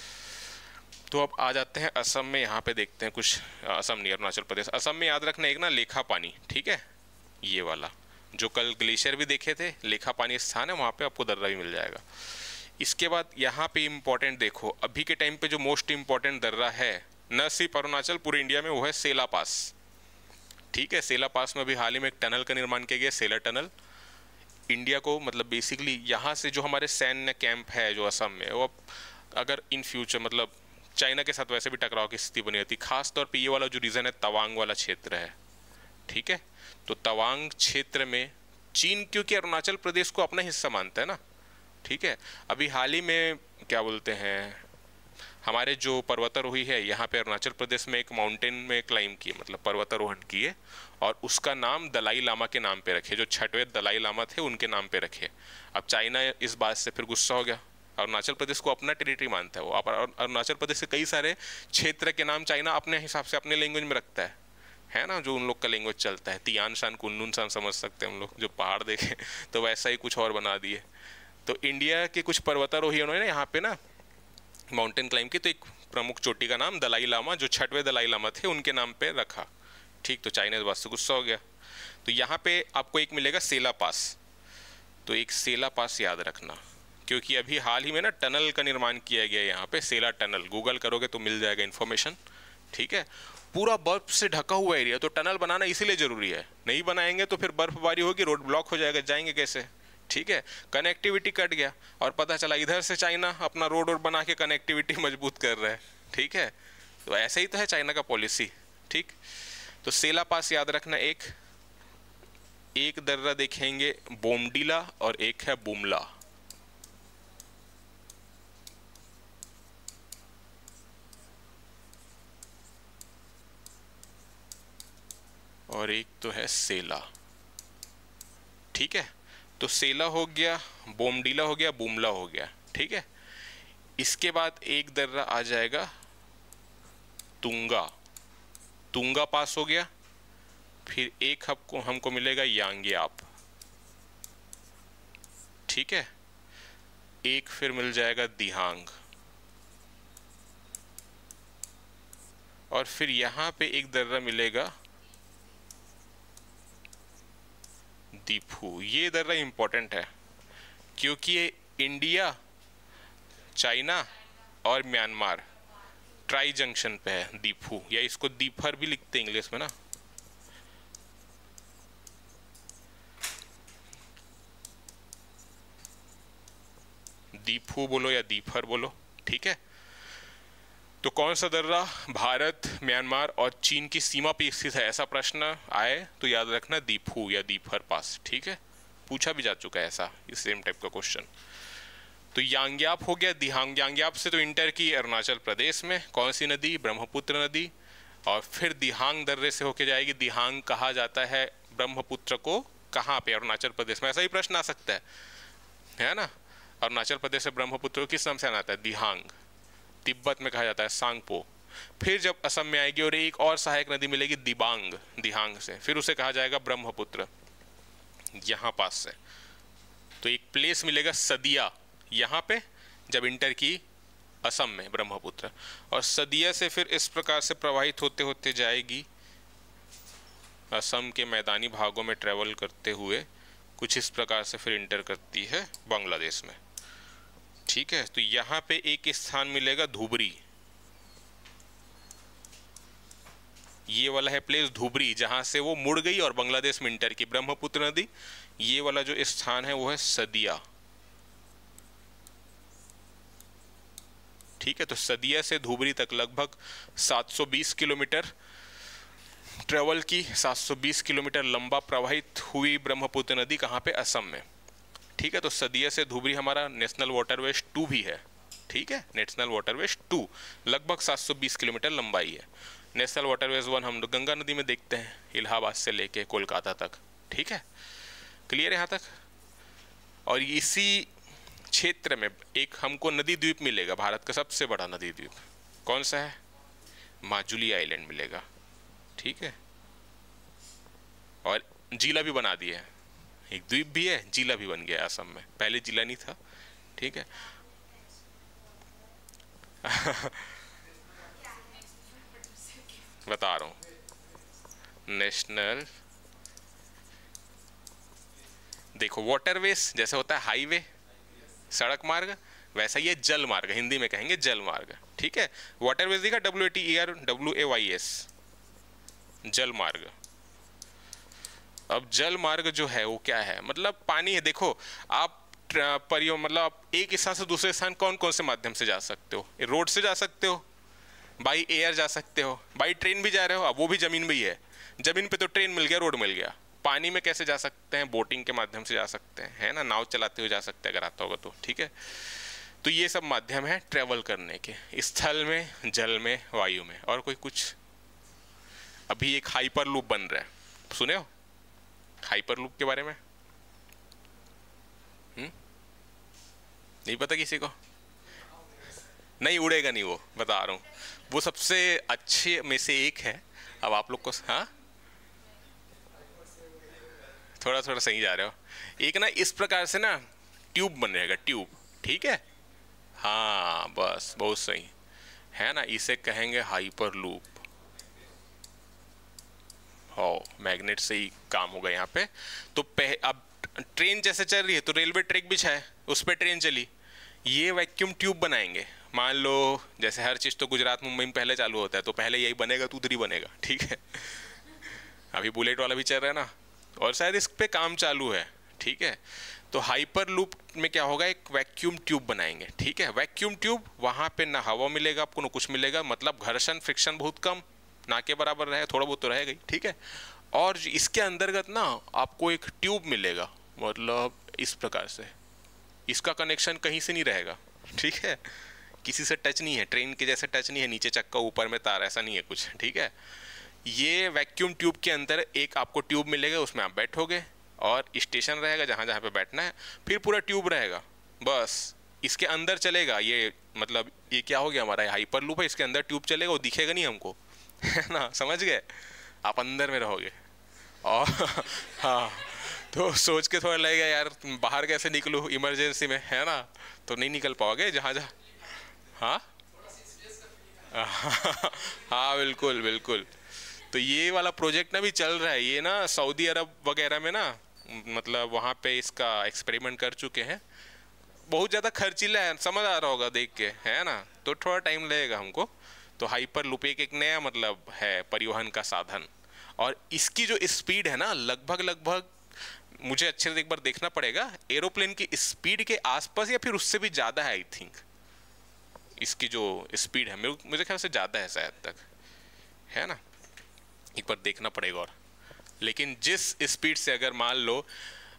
Speaker 1: तो अब आ जाते हैं असम में, यहाँ पे देखते हैं कुछ। असम नहीं, अरुणाचल प्रदेश। असम में याद रखना एक ना लेखा पानी, ठीक है, ये वाला जो कल ग्लेशियर भी देखे थे, लेखा पानी स्थान है, वहाँ पे आपको दर्रा भी मिल जाएगा। इसके बाद यहाँ पे इम्पोर्टेंट देखो, अभी के टाइम पे जो मोस्ट इम्पोर्टेंट दर्रा है, न सिर्फ अरुणाचल, पूरे इंडिया में, वो है सेला पास। ठीक है, सेला पास में अभी हाल ही में एक टनल का निर्माण किया गया, सेला टनल। इंडिया को मतलब बेसिकली यहाँ से जो हमारे सैन्य कैंप है जो असम में, वो अगर इन फ्यूचर मतलब चाइना के साथ वैसे भी टकराव की स्थिति बनी रहती, खास तौर पे ये वाला जो रीजन है तवांग वाला क्षेत्र है। ठीक है, तो तवांग क्षेत्र में चीन क्योंकि अरुणाचल प्रदेश को अपना हिस्सा मानता है ना। ठीक है, अभी हाल ही में क्या बोलते हैं, हमारे जो पर्वतारोही है यहाँ पे अरुणाचल प्रदेश में एक माउंटेन में क्लाइम किए, मतलब पर्वतारोहण किए, और उसका नाम दलाई लामा के नाम पे रखे, जो 6वें दलाई लामा थे उनके नाम पे रखे। अब चाइना इस बात से फिर गुस्सा हो गया, अरुणाचल प्रदेश को अपना टेरिटरी मानता है वो। अरुणाचल प्रदेश के कई सारे क्षेत्र के नाम चाइना अपने हिसाब से अपने लैंग्वेज में रखता है ना, जो उन लोग का लैंग्वेज चलता है। तियान शान, कुन्नुन शान समझ सकते हैं हम लोग, जो पहाड़ देखे तो वैसा ही कुछ और बना दिए। तो इंडिया के कुछ पर्वतारोही उन्होंने यहाँ पे ना माउंटेन क्लाइम की, तो एक प्रमुख चोटी का नाम दलाई लामा, जो 6वें दलाई लामा थे, उनके नाम पे रखा। ठीक, तो चाइना इस बात से गुस्सा हो गया। तो यहाँ पे आपको एक मिलेगा सेला पास, तो एक सेला पास याद रखना, क्योंकि अभी हाल ही में ना टनल का निर्माण किया गया यहाँ पे, सेला टनल। गूगल करोगे तो मिल जाएगा इन्फॉर्मेशन। ठीक है, पूरा बर्फ से ढका हुआ एरिया, तो टनल बनाना इसीलिए ज़रूरी है, नहीं बनाएंगे तो फिर बर्फबारी होगी, रोड ब्लॉक हो जाएगा, जाएंगे कैसे। ठीक है, कनेक्टिविटी कट गया, और पता चला इधर से चाइना अपना रोड और बना के कनेक्टिविटी मजबूत कर रहा है। ठीक है, तो ऐसे ही तो है चाइना का पॉलिसी। ठीक, तो सेला पास याद रखना। एक दर्रा देखेंगे बोमडीला और एक है बुमला। और एक तो है सेला। ठीक है, तो सेला हो गया, बोमडीला हो गया, बुमला हो गया। ठीक है, इसके बाद एक दर्रा आ जाएगा तुंगा, तुंगा पास हो गया। फिर एक हमको मिलेगा यांग्याप। ठीक है, एक फिर मिल जाएगा दिहांग, और फिर यहाँ पे एक दर्रा मिलेगा दीफू। ये दर्रा इंपॉर्टेंट है क्योंकि ये इंडिया, चाइना और म्यांमार ट्राई जंक्शन पे है, दीफू, या इसको दीफर भी लिखते हैं इंग्लिश में ना। दीफू बोलो या दीफर बोलो। ठीक है, तो कौन सा दर्रा भारत, म्यांमार और चीन की सीमा पे स्थित है, ऐसा प्रश्न आए तो याद रखना दीफू या दीफर पास। ठीक है, पूछा भी जा चुका है ऐसा, इस सेम टाइप का क्वेश्चन। तो यांग्याप हो गया, दिहांग, यांग्याप से तो इंटर की अरुणाचल प्रदेश में, कौन सी नदी, ब्रह्मपुत्र नदी। और फिर दिहांग दर्रे से होके जाएगी, दिहांग कहा जाता है ब्रह्मपुत्र को कहाँ पे, अरुणाचल प्रदेश में। ऐसा ही प्रश्न आ सकता है ना। अरुणाचल प्रदेश से ब्रह्मपुत्र को किस नाम से आना आता है, दिहांग। तिब्बत में कहा जाता है सांगपो। फिर जब असम में आएगी और एक और सहायक नदी मिलेगी दिबांग, दिहांग से, फिर उसे कहा जाएगा ब्रह्मपुत्र, यहाँ पास से। तो एक प्लेस मिलेगा सदिया यहाँ पे, जब इंटर की असम में ब्रह्मपुत्र, और सदिया से फिर इस प्रकार से प्रवाहित होते होते जाएगी असम के मैदानी भागों में ट्रेवल करते हुए कुछ इस प्रकार से फिर इंटर करती है बांग्लादेश में। ठीक है, तो यहाँ पे एक स्थान मिलेगा धुबरी, ये वाला है प्लेस धुबरी, जहां से वो मुड़ गई और बांग्लादेश में इंटर की ब्रह्मपुत्र नदी। ये वाला जो स्थान है वो है सदिया। ठीक है, तो सदिया से धुबरी तक लगभग 720 किलोमीटर ट्रेवल की, 720 किलोमीटर लंबा प्रवाहित हुई ब्रह्मपुत्र नदी कहाँ पे, असम में। ठीक है, तो सदिया से धुबरी हमारा नेशनल वाटरवेज 2 भी है। ठीक है, नेशनल वाटरवेज 2 लगभग 720 किलोमीटर लंबाई है। नेशनल वाटरवेज 1 हम लोग गंगा नदी में देखते हैं, इलाहाबाद से लेके कोलकाता तक। ठीक है, क्लियर है यहाँ तक। और इसी क्षेत्र में एक हमको नदी द्वीप मिलेगा, भारत का सबसे बड़ा नदी द्वीप कौन सा है, माजुली आइलैंड मिलेगा। ठीक है, और जिला भी बना दिया है, एक द्वीप भी है, जिला भी बन गया असम में, पहले जिला नहीं था। ठीक है बता रहा हूँ, नेशनल, देखो वाटरवेज जैसे होता है हाईवे, सड़क मार्ग, वैसा ये जल मार्ग, हिंदी में कहेंगे जल मार्ग। ठीक है, वाटरवेज देखा, WATERWAYS, जल मार्ग। अब जल मार्ग जो है वो क्या है, मतलब पानी है। देखो आप मतलब आप एक स्थान से दूसरे स्थान कौन कौन से माध्यम से जा सकते हो, रोड से जा सकते हो, बाई एयर जा सकते हो, बाई ट्रेन भी जा रहे हो, अब वो भी जमीन में ही है, जमीन पे तो ट्रेन मिल गया, रोड मिल गया। पानी में कैसे जा सकते हैं, बोटिंग के माध्यम से जा सकते हैं, है ना, नाव चलाते हुए जा सकते हैं अगर आता होगा तो। ठीक है, तो ये सब माध्यम है ट्रेवल करने के, स्थल में, जल में, वायु में। और कोई कुछ, अभी एक हाइपर लूप बन रहा है, सुने हो हाइपर लूप के बारे में? नहीं पता किसी को? नहीं उड़ेगा नहीं, वो बता रहा हूँ, वो सबसे अच्छे में से एक है। अब आप लोग को, हाँ थोड़ा थोड़ा सही जा रहे हो। एक ना इस प्रकार से ना ट्यूब बनेगा, ट्यूब। ठीक है, हाँ बस बहुत सही है ना, इसे कहेंगे हाइपर लूप। हो, मैग्नेट से ही काम होगा यहाँ पे। तो अब ट्रेन जैसे चल रही है तो रेलवे ट्रैक बिछा है, उस पर ट्रेन चली, ये वैक्यूम ट्यूब बनाएंगे। मान लो जैसे हर चीज़ तो गुजरात मुंबई में पहले चालू होता है, तो पहले यही बनेगा तो उधर ही बनेगा। ठीक है, अभी बुलेट वाला भी चल रहा है ना, और शायद इस पे काम चालू है। ठीक है, तो हाइपर लूप में क्या होगा, एक वैक्यूम ट्यूब बनाएंगे। ठीक है, वैक्यूम ट्यूब, वहाँ पे ना हवा मिलेगा आपको ना कुछ मिलेगा, मतलब घर्षण फ्रिक्शन बहुत कम, ना के बराबर रहे, थोड़ा बहुत तो रहेगा ही। ठीक है, और इसके अंतर्गत ना आपको एक ट्यूब मिलेगा, मतलब इस प्रकार से, इसका कनेक्शन कहीं से नहीं रहेगा। ठीक है, किसी से टच नहीं है, ट्रेन के जैसे टच नहीं है, नीचे चक्का ऊपर में तार, ऐसा नहीं है कुछ। ठीक है, ये वैक्यूम ट्यूब के अंदर एक आपको ट्यूब मिलेगा, उसमें आप बैठोगे और स्टेशन रहेगा जहाँ जहाँ पे बैठना है, फिर पूरा ट्यूब रहेगा, बस इसके अंदर चलेगा ये। मतलब ये क्या हो गया, हमारा हाइपर लूप है, इसके अंदर ट्यूब चलेगा, वो दिखेगा नहीं हमको, है ना, समझ गए, आप अंदर में रहोगे। और हाँ, तो सोच के थोड़ा लगेगा यार बाहर कैसे निकलूँ इमरजेंसी में, है ना, तो नहीं निकल पाओगे जहाँ जहाँ। हाँ हाँ बिल्कुल बिल्कुल। तो ये वाला प्रोजेक्ट ना भी चल रहा है, ये ना सऊदी अरब वगैरह में ना, मतलब वहाँ पे इसका एक्सपेरिमेंट कर चुके हैं। बहुत ज़्यादा खर्चीला है, समझ आ रहा होगा देख के, है ना, तो थोड़ा टाइम लगेगा हमको। तो हाइपर लूप एक नया मतलब है परिवहन का साधन, और इसकी जो स्पीड है ना, लगभग मुझे अच्छे से एक बार देखना पड़ेगा, एरोप्लेन की स्पीड के आसपास या फिर उससे भी ज़्यादा है आई थिंक। इसकी जो स्पीड है मुझे ख्याल से ज़्यादा है शायद तक, है ना, एक बार देखना पड़ेगा। और लेकिन जिस स्पीड से अगर मान लो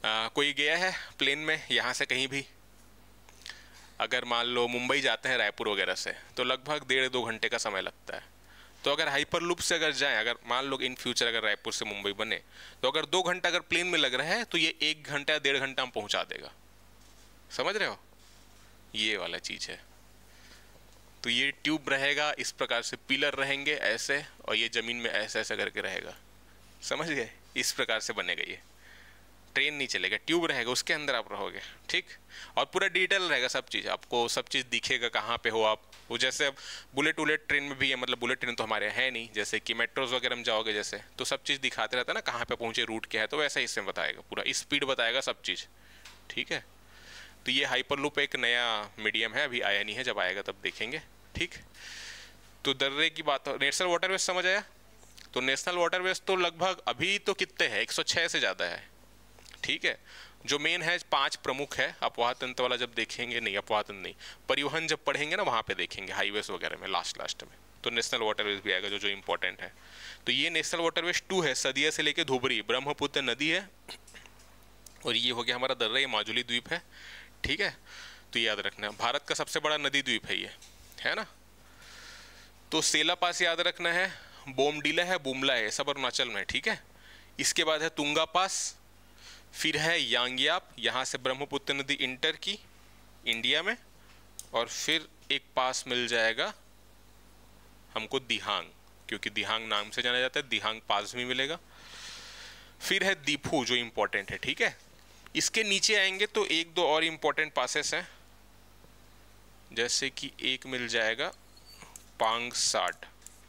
Speaker 1: कोई गया है प्लेन में यहाँ से कहीं भी? अगर मान लो मुंबई जाते हैं रायपुर वगैरह से, तो लगभग 1.5-2 घंटे का समय लगता है। तो अगर हाइपरलूप से अगर जाएं, अगर मान लो इन फ्यूचर अगर रायपुर से मुंबई बने, तो अगर 2 घंटा अगर प्लेन में लग रहा है तो ये 1 घंटा या 1.5 घंटा में पहुंचा देगा। समझ रहे हो? ये वाला चीज़ है। तो ये ट्यूब रहेगा, इस प्रकार से पिलर रहेंगे ऐसे, और ये ज़मीन में ऐसे ऐसे करके रहेगा। समझ गए? इस प्रकार से बनेगा ये। ट्रेन नहीं चलेगा, ट्यूब रहेगा, उसके अंदर आप रहोगे, ठीक। और पूरा डिटेल रहेगा, सब चीज़ आपको, सब चीज़ दिखेगा कहाँ पे हो आप। वो जैसे अब बुलेट वुलेट ट्रेन में भी है, मतलब बुलेट ट्रेन तो हमारे है नहीं, जैसे कि मेट्रोज वगैरह में जाओगे जैसे, तो सब चीज़ दिखाते रहता है ना, कहाँ पे पहुँचे, रूट क्या है, तो वैसा ही इसमें बताएगा, पूरा स्पीड बताएगा सब चीज़, ठीक है। तो ये हाइपरलूप एक नया मीडियम है, अभी आया नहीं है, जब आएगा तब देखेंगे, ठीक। तो दर्रे की बात, नेशनल वाटरवेज समझ आया? तो नेशनल वाटरवेज तो लगभग अभी तो कितने हैं, 106 से ज़्यादा है, ठीक है। जो मेन है 5 प्रमुख है, अपवाह तंत्र वाला जब देखेंगे, नहीं अपवाह तंत्र नहीं, परिवहन जब पढ़ेंगे ना वहाँ पे देखेंगे, हाईवेज वगैरह में लास्ट में, तो नेशनल वाटरवेज भी आएगा जो इम्पोर्टेंट है। तो ये नेशनल वाटरवेज 2 है, सदिया से लेके धुबरी, ब्रह्मपुत्र नदी है, और ये हो गया हमारा दर्रा, ये माजुली द्वीप है, ठीक है। तो याद रखना, भारत का सबसे बड़ा नदी द्वीप है ये, है ना। तो सेला पास याद रखना है, बोमडीला है, बुमला है, सब अरुणाचल में, ठीक है। इसके बाद है तुंगा पास, फिर है यांग्याप, यहाँ से ब्रह्मपुत्र नदी इंटर की इंडिया में, और फिर एक पास मिल जाएगा हमको दिहांग, क्योंकि दिहांग नाम से जाना जाता है, दिहांग पास भी मिलेगा। फिर है दीफू जो इम्पोर्टेंट है, ठीक है। इसके नीचे आएंगे तो 1-2 और इम्पोर्टेंट पासेस हैं, जैसे कि एक मिल जाएगा पांगसाड,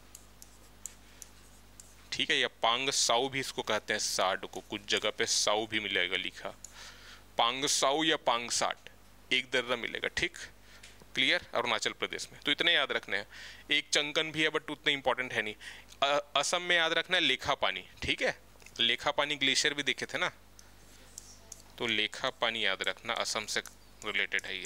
Speaker 1: ठीक है, या पांग साउ भी इसको कहते हैं, साड को कुछ जगह पे साउ भी मिलेगा लिखा, पांग साउ या पांग साट, एक दर्रा मिलेगा, ठीक, क्लियर, अरुणाचल प्रदेश में। तो इतने याद रखने हैं। एक चंकन भी है बट उतने इंपॉर्टेंट है नहीं। असम में याद रखना है लेखा पानी, ठीक है, लेखा पानी ग्लेशियर भी देखे थे ना, तो लेखा पानी याद रखना, असम से रिलेटेड है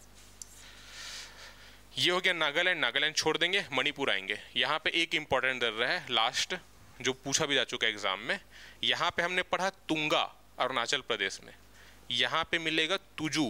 Speaker 1: ये हो गया नागालैंड, नागालैंड छोड़ देंगे, मणिपुर आएंगे। यहाँ पे एक इंपॉर्टेंट दर्रा है लास्ट, जो पूछा भी जा चुका है एग्जाम में। यहाँ पे हमने पढ़ा तुंगा, अरुणाचल प्रदेश में, यहाँ पे मिलेगा तुजू,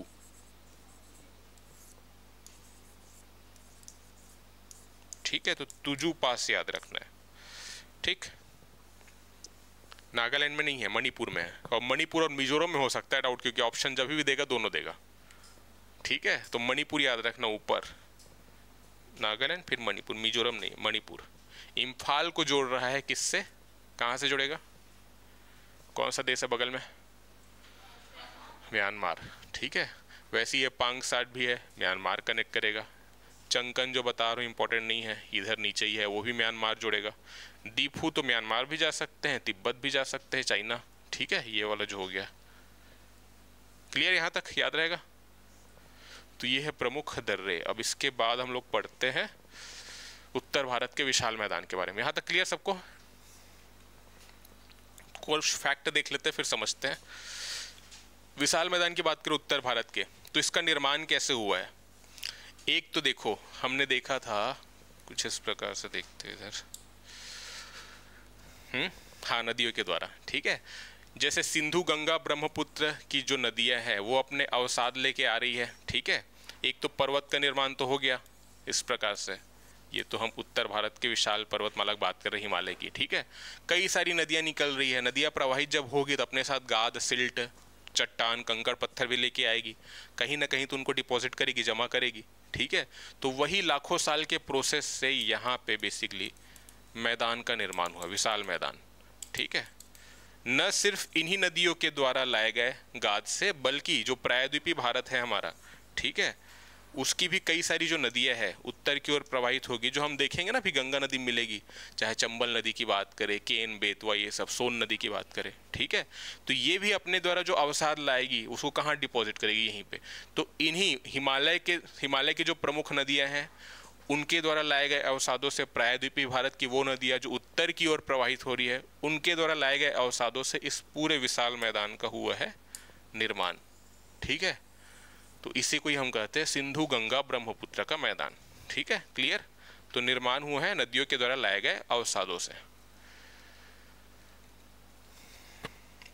Speaker 1: ठीक है। तो तुजू पास याद रखना है, ठीक। नागालैंड में नहीं है, मणिपुर में है, और मणिपुर और मिजोरम में हो सकता है डाउट, क्योंकि ऑप्शन जब भी देगा दोनों देगा, ठीक है। तो मणिपुर याद रखना ऊपर, नागालैंड फिर मणिपुर, मिजोरम नहीं, मणिपुर। इम्फाल को जोड़ रहा है किससे, कहाँ से जुड़ेगा, कौन सा देश है बगल में, म्यांमार, ठीक है। वैसे ये पांगसाट भी है, म्यांमार कनेक्ट करेगा। चंकन जो बता रहा हूँ इंपॉर्टेंट नहीं है, इधर नीचे ही है, वो भी म्यांमार जोड़ेगा। दीफू तो म्यांमार भी जा सकते हैं, तिब्बत भी जा सकते हैं, चाइना, ठीक है। ये वाला जो हो गया क्लियर, यहाँ तक याद रहेगा। तो ये है प्रमुख दर्रे। अब इसके बाद हम लोग पढ़ते हैं उत्तर भारत के विशाल मैदान के बारे में। यहाँ तक क्लियर सबको? कुछ फैक्ट देख लेते हैं फिर समझते हैं। विशाल मैदान की बात करें उत्तर भारत के, तो इसका निर्माण कैसे हुआ है। एक तो देखो, हमने देखा था कुछ इस प्रकार से, देखते हैं इधर, हाँ, नदियों के द्वारा, ठीक है। जैसे सिंधु गंगा ब्रह्मपुत्र की जो नदियां हैं वो अपने अवसाद लेके आ रही है, ठीक है। एक तो पर्वत का निर्माण तो हो गया इस प्रकार से, ये तो हम उत्तर भारत के विशाल पर्वतमाला की बात कर रहे हैं, हिमालय की, ठीक है। कई सारी नदियां निकल रही है, नदियां प्रवाहित जब होगी तो अपने साथ गाद, सिल्ट, चट्टान, कंकड़, पत्थर भी लेके आएगी, कहीं ना कहीं तो उनको डिपॉजिट करेगी, जमा करेगी, ठीक है। तो वही लाखों साल के प्रोसेस से यहाँ पे बेसिकली मैदान का निर्माण हुआ, विशाल मैदान, ठीक है। न सिर्फ इन्हीं नदियों के द्वारा लाए गए गाद से, बल्कि जो प्रायद्वीपीय भारत है हमारा, ठीक है, उसकी भी कई सारी जो नदियां हैं उत्तर की ओर प्रवाहित होगी, जो हम देखेंगे ना, भी गंगा नदी मिलेगी, चाहे चंबल नदी की बात करें, केन, बेतवा, ये सब, सोन नदी की बात करें, ठीक है। तो ये भी अपने द्वारा जो अवसाद लाएगी उसको कहाँ डिपॉजिट करेगी, यहीं पे। तो इन्हीं हिमालय की जो प्रमुख नदियाँ हैं उनके द्वारा लाए गए अवसादों से प्रायद्वीपीय भारत की वो नदियाँ जो उत्तर की ओर प्रवाहित हो रही है, उनके द्वारा लाए गए अवसादों से इस पूरे विशाल मैदान का हुआ है निर्माण, ठीक है। तो इसी को ही हम कहते हैं सिंधु गंगा ब्रह्मपुत्र का मैदान, ठीक है, क्लियर। तो निर्माण हुआ है नदियों के द्वारा लाए गए अवसादों से।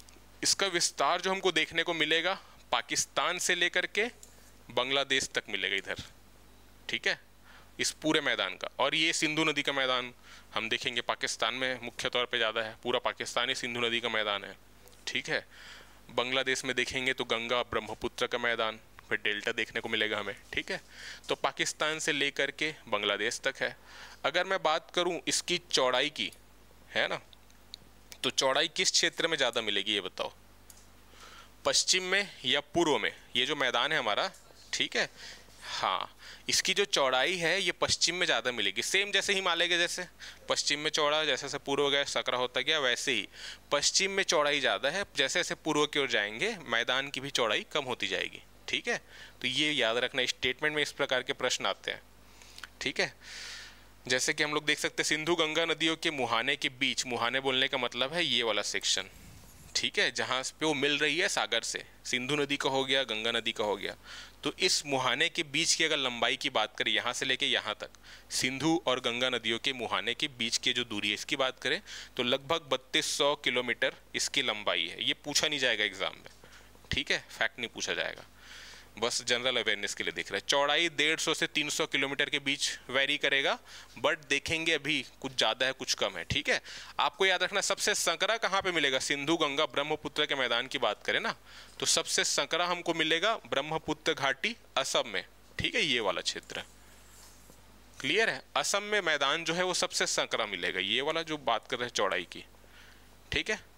Speaker 1: इसका विस्तार जो हमको देखने को मिलेगा पाकिस्तान से लेकर के बांग्लादेश तक मिलेगा इधर, ठीक है, इस पूरे मैदान का। और ये सिंधु नदी का मैदान हम देखेंगे पाकिस्तान में मुख्य तौर पे ज़्यादा है, पूरा पाकिस्तान ही सिंधु नदी का मैदान है, ठीक है। बांग्लादेश में देखेंगे तो गंगा ब्रह्मपुत्र का मैदान, फिर डेल्टा देखने को मिलेगा हमें, ठीक है। तो पाकिस्तान से लेकर के बांग्लादेश तक है। अगर मैं बात करूं इसकी चौड़ाई की, है ना, तो चौड़ाई किस क्षेत्र में ज़्यादा मिलेगी ये बताओ, पश्चिम में या पूर्व में? ये जो मैदान है हमारा, ठीक है, हाँ, इसकी जो चौड़ाई है ये पश्चिम में ज़्यादा मिलेगी। सेम जैसे हिमालय के जैसे पश्चिम में चौड़ा, जैसे जैसे पूर्व गया सकरा होता गया, वैसे ही पश्चिम में चौड़ाई ज़्यादा है, जैसे जैसे पूर्व की ओर जाएंगे मैदान की भी चौड़ाई कम होती जाएगी, ठीक है। तो ये याद रखना, स्टेटमेंट में इस प्रकार के प्रश्न आते हैं, ठीक है। जैसे कि हम लोग देख सकते हैं सिंधु गंगा नदियों के मुहाने के बीच, मुहाने बोलने का मतलब है ये वाला सेक्शन, ठीक है, जहाँ पे वो मिल रही है सागर से, सिंधु नदी का हो गया, गंगा नदी का हो गया। तो इस मुहाने के बीच की अगर लंबाई की बात करें, यहाँ से लेके यहाँ तक, सिंधु और गंगा नदियों के मुहाने के बीच की जो दूरी है इसकी बात करें तो लगभग 3200 किलोमीटर इसकी लंबाई है। ये पूछा नहीं जाएगा एग्जाम में, ठीक है, फैक्ट नहीं पूछा जाएगा, बस जनरल अवेयरनेस के लिए देख रहे हैं। चौड़ाई 150 से 300 किलोमीटर के बीच वेरी करेगा, बट देखेंगे अभी कुछ ज़्यादा है कुछ कम है, ठीक है। आपको याद रखना सबसे संकरा कहाँ पे मिलेगा, सिंधु गंगा ब्रह्मपुत्र के मैदान की बात करें ना तो सबसे संकरा हमको मिलेगा ब्रह्मपुत्र घाटी असम में, ठीक है, ये वाला क्षेत्र, क्लियर है। असम में मैदान जो है वो सबसे संकरा मिलेगा, ये वाला जो बात कर रहे हैं चौड़ाई की, ठीक है।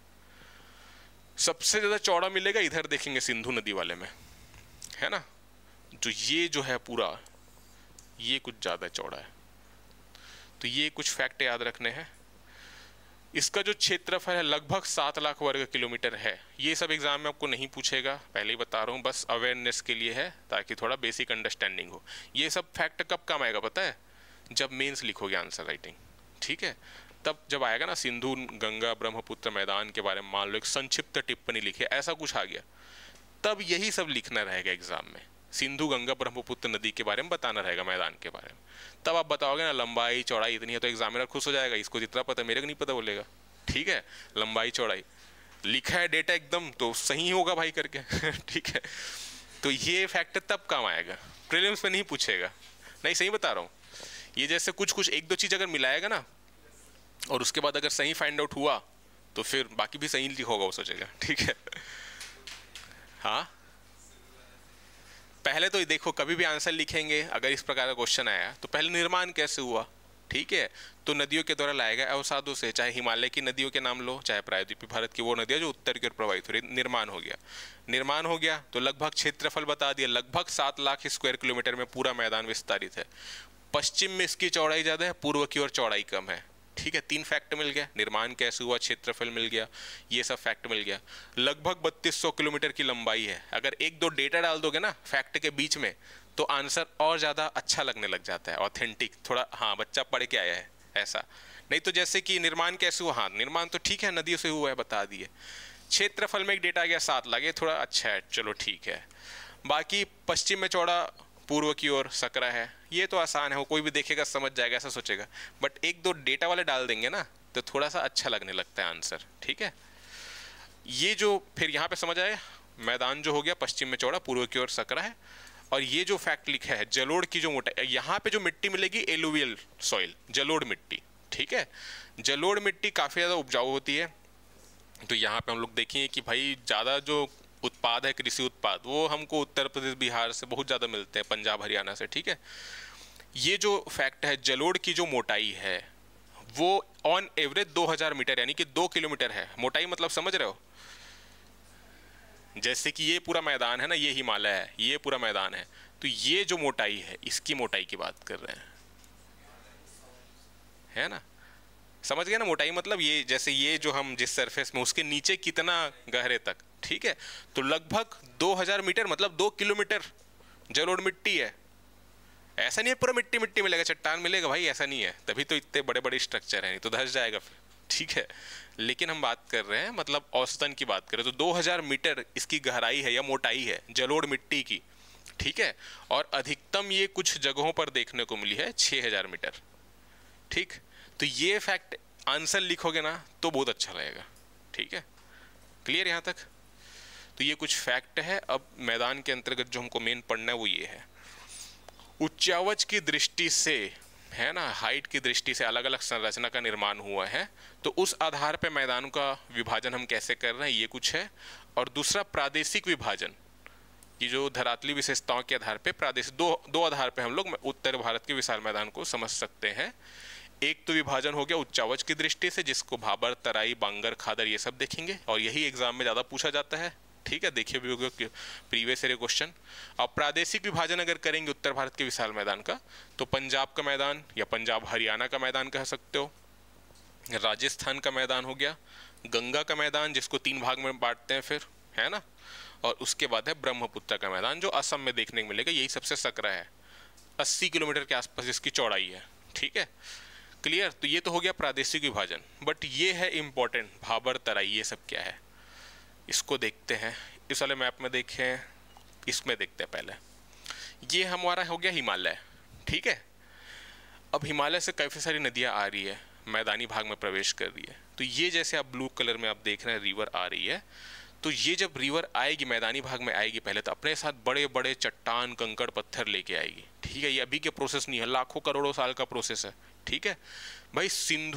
Speaker 1: सबसे ज़्यादा चौड़ा मिलेगा इधर देखेंगे सिंधु नदी वाले में, है ना, जो ये जो है पूरा ये कुछ ज़्यादा चौड़ा है। तो ये कुछ फैक्ट याद रखने हैं। इसका जो क्षेत्रफल है लगभग 7 लाख वर्ग किलोमीटर है। ये सब एग्जाम में आपको नहीं पूछेगा, पहले ही बता रहा हूँ, बस अवेयरनेस के लिए है ताकि थोड़ा बेसिक अंडरस्टैंडिंग हो। ये सब फैक्ट कब काम आएगा पता है, जब मेंस लिखोगे आंसर राइटिंग, ठीक है, तब जब आएगा ना सिंधु गंगा ब्रह्मपुत्र मैदान के बारे में मान लो एक संक्षिप्त टिप्पणी लिखे, ऐसा कुछ आ गया, तब यही सब लिखना रहेगा एग्जाम में, सिंधु गंगा ब्रह्मपुत्र नदी के बारे में बताना रहेगा, मैदान के बारे में। तब आप बताओगे ना लंबाई चौड़ाई इतनी है तो एग्जामिनर खुश हो जाएगा, इसको जितना पता मेरे को नहीं पता बोलेगा, ठीक है, लंबाई चौड़ाई लिखा है डेटा एकदम तो सही होगा भाई करके ठीक है। तो ये फैक्टर तब काम आएगा, प्रीलिम्स में नहीं पूछेगा, नहीं सही बता रहा हूँ। ये जैसे कुछ कुछ एक दो चीज़ अगर मिलाएगा ना और उसके बाद अगर सही फाइंड आउट हुआ तो फिर बाकी भी सही होगा वो सोचेगा, ठीक है। हाँ, पहले तो देखो कभी भी आंसर लिखेंगे अगर इस प्रकार का क्वेश्चन आया तो पहले निर्माण कैसे हुआ, ठीक है, तो नदियों के द्वारा लाया गया अवसादों से, चाहे हिमालय की नदियों के नाम लो चाहे प्रायद्वीपीय भारत की वो नदियाँ जो उत्तर की ओर प्रवाहित हो रही, निर्माण हो गया। निर्माण हो गया तो लगभग क्षेत्रफल बता दिया, लगभग 7 लाख स्क्वायर किलोमीटर में पूरा मैदान विस्तारित है। पश्चिम में इसकी चौड़ाई ज़्यादा है, पूर्व की ओर चौड़ाई कम है, ठीक है। 3 फैक्ट मिल गया, निर्माण कैसे हुआ, क्षेत्रफल मिल गया, ये सब फैक्ट मिल गया। लगभग 3200 किलोमीटर की लंबाई है। अगर एक दो डेटा डाल दोगे ना फैक्ट के बीच में तो आंसर और ज़्यादा अच्छा लगने लग जाता है, ऑथेंटिक थोड़ा, हाँ बच्चा पढ़ के आया है ऐसा। नहीं तो जैसे कि निर्माण कैसे हुआ, हाँ निर्माण तो ठीक है नदियों से हुआ है बता दिए, क्षेत्रफल में एक डेटा आ गया 7 लाख, ये थोड़ा अच्छा है, चलो ठीक है। बाकी पश्चिम में चौड़ा, पूर्व की ओर सकरा है, ये तो आसान है, वो कोई भी देखेगा समझ जाएगा ऐसा सोचेगा, बट एक दो डेटा वाले डाल देंगे ना तो थोड़ा सा अच्छा लगने लगता है आंसर, ठीक है। ये जो फिर यहाँ पे समझ आए, मैदान जो हो गया पश्चिम में चौड़ा, पूर्व की ओर सकरा है। और ये जो फैक्ट लिखा है जलोढ़ की जो मोटाई, यहाँ पे जो मिट्टी मिलेगी एलुवियल सॉइल, जलोढ़ मिट्टी, ठीक है। जलोढ़ मिट्टी काफ़ी ज़्यादा उपजाऊ होती है, तो यहाँ पे हम लोग देखेंगे कि भाई ज़्यादा जो उत्पाद है कृषि उत्पाद वो हमको उत्तर प्रदेश बिहार से बहुत ज़्यादा मिलते हैं, पंजाब हरियाणा से, ठीक है। ये जो फैक्ट है जलोढ़ की जो मोटाई है वो ऑन एवरेज 2000 मीटर यानी कि 2 किलोमीटर है। मोटाई मतलब समझ रहे हो, जैसे कि ये पूरा मैदान है ना, ये हिमालय है, ये पूरा मैदान है, तो ये जो मोटाई है इसकी मोटाई की बात कर रहे हैं, है ना, समझ गए ना। मोटाई मतलब ये जैसे ये जो हम जिस सरफेस में उसके नीचे कितना गहरे तक, ठीक है। तो लगभग 2000 मीटर मतलब 2 किलोमीटर जलोढ़ मिट्टी है। ऐसा नहीं है पूरा मिट्टी मिट्टी मिलेगा, चट्टान मिलेगा भाई, ऐसा नहीं है, तभी तो इतने बड़े बड़े स्ट्रक्चर हैं, नहीं तो धंस जाएगा फिर, ठीक है। लेकिन हम बात कर रहे हैं मतलब औसतन की बात करें तो 2000 मीटर इसकी गहराई है या मोटाई है जलोढ़ मिट्टी की, ठीक है। और अधिकतम ये कुछ जगहों पर देखने को मिली है 6000 मीटर, ठीक। तो ये फैक्ट आंसर लिखोगे ना तो बहुत अच्छा लगेगा, ठीक है। क्लियर यहाँ तक? तो ये कुछ फैक्ट है। अब मैदान के अंतर्गत जो हमको मेन पढ़ना है वो ये है, उच्चावच की दृष्टि से, है ना, हाइट की दृष्टि से अलग अलग संरचना का निर्माण हुआ है, तो उस आधार पे मैदान का विभाजन हम कैसे कर रहे हैं ये कुछ है। और दूसरा प्रादेशिक विभाजन, ये जो धरातली विशेषताओं के आधार पे प्रादेशिक दो आधार पे हम लोग उत्तर भारत के विशाल मैदान को समझ सकते हैं। एक तो विभाजन हो गया उच्चावच की दृष्टि से, जिसको भाबर, तराई, बांगर, खादर ये सब देखेंगे, और यही एग्जाम में ज़्यादा पूछा जाता है, ठीक है, देखिए भी होगा प्रीवियस ईयर क्वेश्चन। अब प्रादेशिक विभाजन अगर करेंगे उत्तर भारत के विशाल मैदान का, तो पंजाब का मैदान या पंजाब हरियाणा का मैदान कह सकते हो, राजस्थान का मैदान हो गया, गंगा का मैदान जिसको 3 भाग में बांटते हैं फिर, है ना, और उसके बाद है ब्रह्मपुत्र का मैदान जो असम में देखने को मिलेगा, यही सबसे सकरा है, 80 किलोमीटर के आसपास इसकी चौड़ाई है, ठीक है, क्लियर। तो ये तो हो गया प्रादेशिक विभाजन, बट ये है इंपॉर्टेंट, भाबर, तराई ये सब क्या है इसको देखते हैं। इस वाले मैप में देखें, इसमें देखते हैं पहले, ये हमारा हो गया हिमालय, ठीक है। अब हिमालय से काफ़ी सारी नदियाँ आ रही है, मैदानी भाग में प्रवेश कर रही है, तो ये जैसे आप ब्लू कलर में आप देख रहे हैं रिवर आ रही है, तो ये जब रिवर आएगी मैदानी भाग में आएगी, पहले तो अपने साथ बड़े बड़े चट्टान, कंकड़, पत्थर लेके आएगी, ठीक है। ये अभी के प्रोसेस नहीं है, लाखों करोड़ों साल का प्रोसेस है, ठीक है भाई।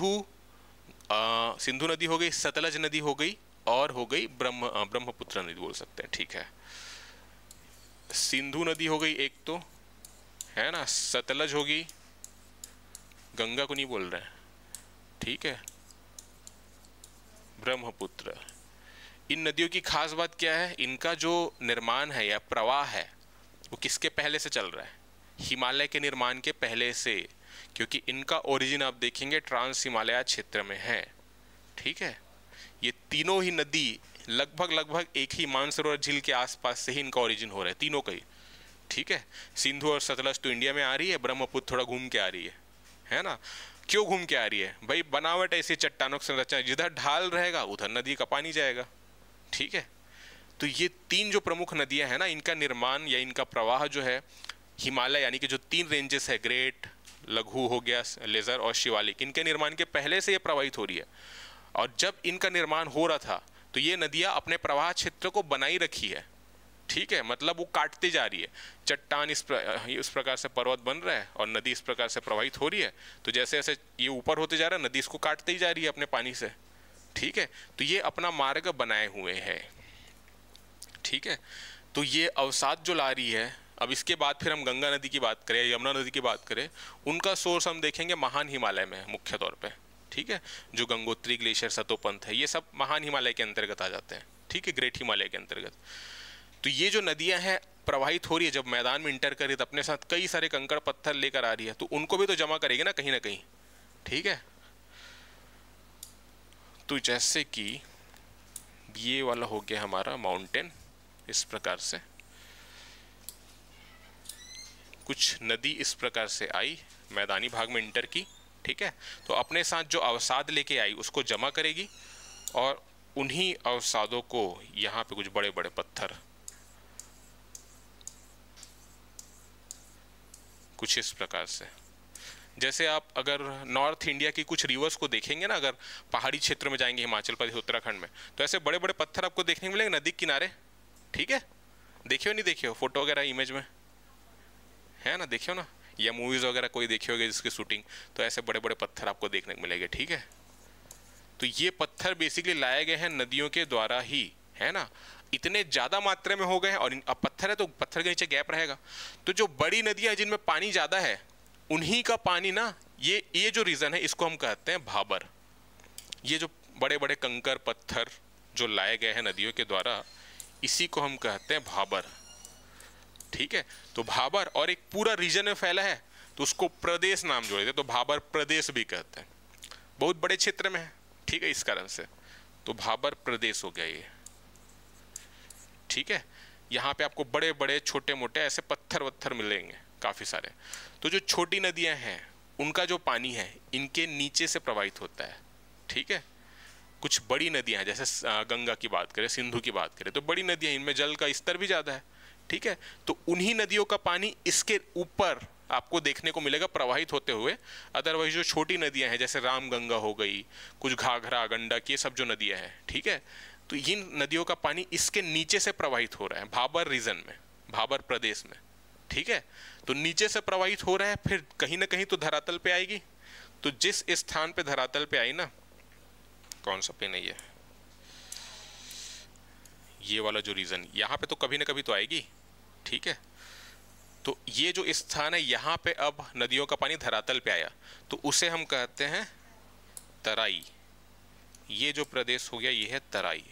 Speaker 1: सिंधु नदी हो गई, सतलज नदी हो गई, और हो गई ब्रह्मपुत्र नदी बोल सकते हैं, ठीक है। सिंधु नदी हो गई एक तो, है ना, सतलज होगी, गंगा को नहीं बोल रहे हैं, ठीक है, ब्रह्मपुत्र। इन नदियों की खास बात क्या है, इनका जो निर्माण है या प्रवाह है वो किसके पहले से चल रहा है, हिमालय के निर्माण के पहले से, क्योंकि इनका ओरिजिन आप देखेंगे ट्रांस हिमालय क्षेत्र में है, ठीक है। ये तीनों ही नदी लगभग एक ही मानसरोवर झील के आसपास से ही इनका ओरिजिन हो रहा है, तीनों का ही, ठीक है। सिंधु और सतलज तो इंडिया में आ रही है, ब्रह्मपुत्र थोड़ा घूम के आ रही है ना। क्यों घूम के आ रही है भाई, बनावट ऐसी चट्टानों की संरचना, जिधर ढाल रहेगा उधर नदी का पानी जाएगा, ठीक है। तो ये 3 जो प्रमुख नदियां हैं ना, इनका निर्माण या इनका प्रवाह जो है हिमालय, यानी कि जो 3 रेंजेस है, ग्रेट, लघु हो गया, लेजर और शिवालिक, इनके निर्माण के पहले से ये प्रवाहित हो रही है। और जब इनका निर्माण हो रहा था तो ये नदियां अपने प्रवाह क्षेत्र को बनाई रखी है, ठीक है, मतलब वो काटती जा रही है, चट्टान इस प्रकार से पर्वत बन रहा है और नदी इस प्रकार से प्रवाहित हो रही है, तो जैसे जैसे ये ऊपर होते जा रहा है नदी इसको काटती ही जा रही है अपने पानी से, ठीक है। तो ये अपना मार्ग बनाए हुए है, ठीक है। तो ये अवसाद जो ला रही है, अब इसके बाद फिर हम गंगा नदी की बात करें, यमुना नदी की बात करें, उनका सोर्स हम देखेंगे महान हिमालय में मुख्य तौर पे, ठीक है। जो गंगोत्री ग्लेशियर, सतोपंथ है, ये सब महान हिमालय के अंतर्गत आ जाते हैं, ठीक है, ग्रेट हिमालय के अंतर्गत। तो ये जो नदियां हैं प्रवाहित हो रही है, जब मैदान में इंटर करी तो अपने साथ कई सारे कंकड़ पत्थर लेकर आ रही है, तो उनको भी तो जमा करेगी ना कहीं, ठीक है। तो जैसे कि ये वाला हो गया हमारा माउंटेन, इस प्रकार से कुछ नदी इस प्रकार से आई, मैदानी भाग में इंटर की, ठीक है। तो अपने साथ जो अवसाद लेके आई उसको जमा करेगी, और उन्हीं अवसादों को यहाँ पे कुछ बड़े बड़े पत्थर कुछ इस प्रकार से, जैसे आप अगर नॉर्थ इंडिया की कुछ रिवर्स को देखेंगे ना, अगर पहाड़ी क्षेत्र में जाएंगे हिमाचल प्रदेश, उत्तराखंड में, तो ऐसे बड़े बड़े पत्थर आपको देखने को मिलेंगे नदी के किनारे, ठीक है। देखियो नहीं देखियो, फोटो वगैरह इमेज में है ना, देखियो ना, या मूवीज वगैरह कोई देखी होगी जिसकी शूटिंग, तो ऐसे बड़े बड़े पत्थर आपको देखने को मिलेंगे, ठीक है। तो ये पत्थर बेसिकली लाए गए हैं नदियों के द्वारा ही, है ना, इतने ज़्यादा मात्रा में हो गए हैं, और अब पत्थर है तो पत्थर के नीचे गैप रहेगा, तो जो बड़ी नदियाँ जिनमें पानी ज़्यादा है उन्हीं का पानी ना, ये जो रीज़न है इसको हम कहते हैं भाबर। ये जो बड़े बड़े कंकर पत्थर जो लाए गए हैं नदियों के द्वारा, इसी को हम कहते हैं भाबर, ठीक है। तो भाबर और एक पूरा रीजन में फैला है तो उसको प्रदेश नाम जोड़े थे, तो भाबर प्रदेश भी कहते हैं, बहुत बड़े क्षेत्र में है, ठीक है, इस कारण से तो भाबर प्रदेश हो गया ये, ठीक है। यहाँ पे आपको बड़े बड़े छोटे मोटे ऐसे पत्थर वत्थर मिलेंगे काफ़ी सारे। तो जो छोटी नदियाँ हैं उनका जो पानी है इनके नीचे से प्रवाहित होता है, ठीक है। कुछ बड़ी नदियाँ हैं, जैसे गंगा की बात करें, सिंधु की बात करें, तो बड़ी नदियाँ, इनमें जल का स्तर भी ज़्यादा है, ठीक है। तो उन्हीं नदियों का पानी इसके ऊपर आपको देखने को मिलेगा प्रवाहित होते हुए। अदरवाइज जो छोटी नदियाँ हैं जैसे रामगंगा हो गई, कुछ घाघरा, गंडक, ये सब जो नदियाँ हैं, ठीक है, तो इन नदियों का पानी इसके नीचे से प्रवाहित हो रहा है भाबर रीजन में, भाबर प्रदेश में, ठीक है। तो नीचे से प्रवाहित हो रहा है, फिर कहीं ना कहीं तो धरातल पे आएगी। तो जिस स्थान पे धरातल पे आई ना, कौन सा पेन है ये वाला जो रीजन, यहाँ पे तो कभी ना कभी तो आएगी, ठीक है। तो ये जो स्थान है यहाँ पे अब नदियों का पानी धरातल पे आया, तो उसे हम कहते हैं तराई। ये जो प्रदेश हो गया ये है तराई।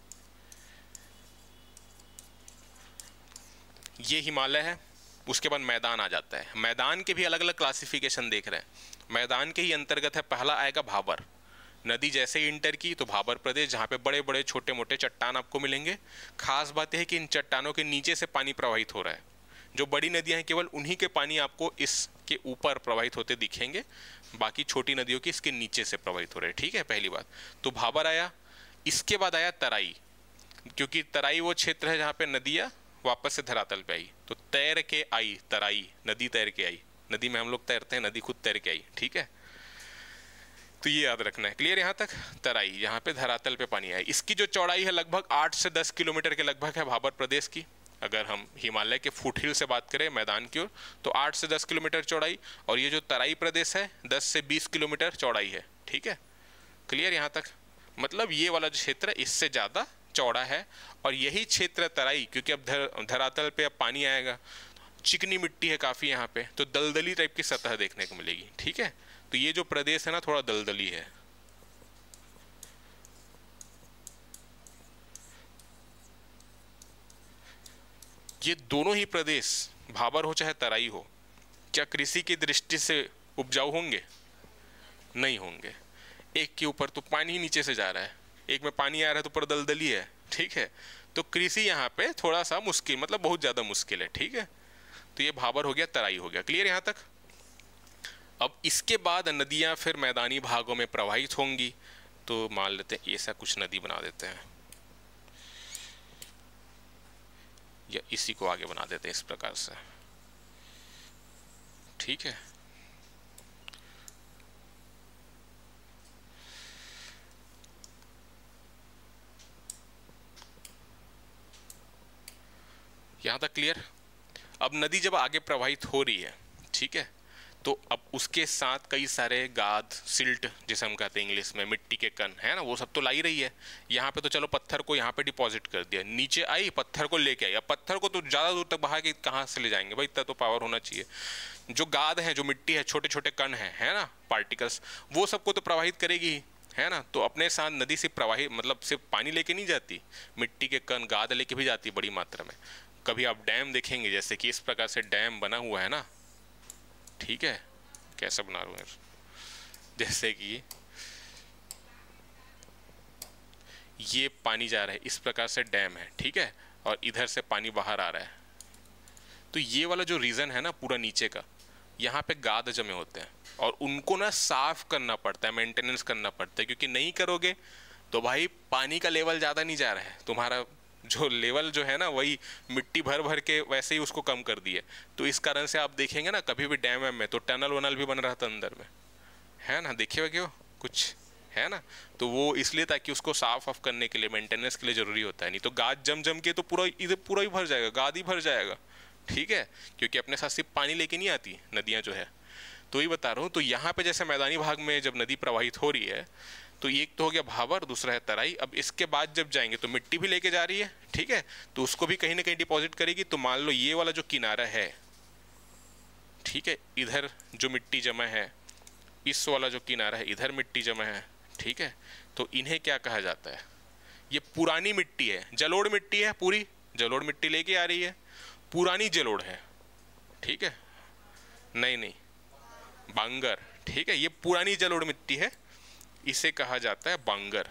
Speaker 1: ये हिमालय है, उसके बाद मैदान आ जाता है। मैदान के भी अलग अलग क्लासिफिकेशन देख रहे हैं। मैदान के ही अंतर्गत है, पहला आएगा भाबर नदी। जैसे ही इंटर की तो भाबर प्रदेश, जहाँ पे बड़े बड़े छोटे मोटे चट्टान आपको मिलेंगे। खास बात यह है कि इन चट्टानों के नीचे से पानी प्रवाहित हो रहा है। जो बड़ी नदियाँ हैं केवल उन्हीं के पानी आपको इसके ऊपर प्रवाहित होते दिखेंगे, बाकी छोटी नदियों की इसके नीचे से प्रवाहित हो रहे हैं, ठीक है। पहली बात तो भाबर आया, इसके बाद आया तराई, क्योंकि तराई वो क्षेत्र है जहाँ पे नदियाँ वापस से धरातल पे आई। तो तैर के आई तराई, नदी तैर के आई। नदी में हम लोग तैरते हैं, नदी खुद तैर के आई, ठीक है। तो ये याद रखना है, क्लियर। यहाँ तक तराई, यहाँ पे धरातल पे पानी आया। इसकी जो चौड़ाई है लगभग 8 से 10 किलोमीटर के लगभग है भाबर प्रदेश की। अगर हम हिमालय के फुटहिल से बात करें मैदान की ओर, तो 8 से 10 किलोमीटर चौड़ाई। और ये जो तराई प्रदेश है 10 से 20 किलोमीटर चौड़ाई है, ठीक है। क्लियर यहाँ तक। मतलब ये वाला जो क्षेत्र है इससे ज़्यादा चौड़ा है। और यही क्षेत्र तराई, क्योंकि अब धरातल पे अब पानी आएगा, चिकनी मिट्टी है काफ़ी यहाँ पे, तो दलदली टाइप की सतह देखने को मिलेगी, ठीक है। तो ये जो प्रदेश है ना थोड़ा दलदली है। ये दोनों ही प्रदेश, भाबर हो चाहे तराई हो, क्या कृषि की दृष्टि से उपजाऊ होंगे? नहीं होंगे। एक के ऊपर तो पानी ही नीचे से जा रहा है, एक में पानी आ रहा है तो ऊपर दलदली है, ठीक है। तो कृषि यहाँ पे थोड़ा सा मुश्किल, मतलब बहुत ज़्यादा मुश्किल है, ठीक है। तो ये भाबर हो गया, तराई हो गया, क्लियर यहाँ तक। अब इसके बाद नदियाँ फिर मैदानी भागों में प्रवाहित होंगी। तो मान लेते हैं ऐसा कुछ नदी बना देते हैं, या इसी को आगे बना देते हैं इस प्रकार से, ठीक है। यहाँ तक क्लियर। अब नदी जब आगे प्रवाहित हो रही है, ठीक है, तो अब उसके साथ कई सारे गाद, सिल्ट जिसे हम कहते हैं इंग्लिश में, मिट्टी के कण है ना, वो सब तो ला ही रही है। यहाँ पे तो चलो पत्थर को यहाँ पे डिपॉजिट कर दिया, नीचे आई पत्थर को लेके आई। अब पत्थर को तो ज़्यादा दूर तक बहा के कहाँ से ले जाएंगे भाई, इतना तो पावर होना चाहिए। जो गाद है, जो मिट्टी है, छोटे छोटे कण है ना, पार्टिकल्स, वो सबको तो प्रवाहित करेगी ही, है ना। तो अपने साथ नदी से प्रवाहित मतलब सिर्फ पानी लेके नहीं जाती, मिट्टी के कण, गाद लेके भी जाती बड़ी मात्रा में। कभी आप डैम देखेंगे, जैसे कि इस प्रकार से डैम बना हुआ है ना, ठीक है। कैसे बना रहा हूँ, जैसे कि ये पानी जा रहा है, इस प्रकार से डैम है, ठीक है, और इधर से पानी बाहर आ रहा है। तो ये वाला जो रीजन है ना पूरा नीचे का, यहाँ पे गाद जमे होते हैं और उनको ना साफ करना पड़ता है, मेंटेनेंस करना पड़ता है, क्योंकि नहीं करोगे तो भाई पानी का लेवल ज़्यादा नहीं जा रहा है, तुम्हारा जो लेवल जो है ना वही मिट्टी भर भर के वैसे ही उसको कम कर दिए। तो इस कारण से आप देखेंगे ना कभी भी डैम में तो टनल वनल भी बन रहा था अंदर में, है ना, देखिए क्यों कुछ है ना। तो वो इसलिए ताकि उसको साफ ऑफ करने के लिए, मेंटेनेंस के लिए ज़रूरी होता है। नहीं तो गाद जम जम के तो पूरा इधर पूरा ही भर जाएगा, गाद ही भर जाएगा, ठीक है, क्योंकि अपने साथ सिर्फ पानी लेके नहीं आती नदियाँ जो है। तो ये बता रहा हूँ। तो यहाँ पे जैसे मैदानी भाग में जब नदी प्रवाहित हो रही है, तो एक तो हो गया भाबर, दूसरा है तराई। अब इसके बाद जब जाएंगे तो मिट्टी भी लेके जा रही है, ठीक है, तो उसको भी कहीं ना कहीं डिपॉजिट करेगी। तो मान लो ये वाला जो किनारा है, ठीक है, इधर जो मिट्टी जमा है, इस वाला जो किनारा है इधर मिट्टी जमा है, ठीक है। तो इन्हें क्या कहा जाता है, ये पुरानी मिट्टी है, जलोढ़ मिट्टी है, पूरी जलोढ़ मिट्टी लेके आ रही है, पुरानी जलोढ़ है, ठीक है, नहीं बांगर, ठीक है, ये पुरानी जलोढ़ मिट्टी है, इसे कहा जाता है बांगर।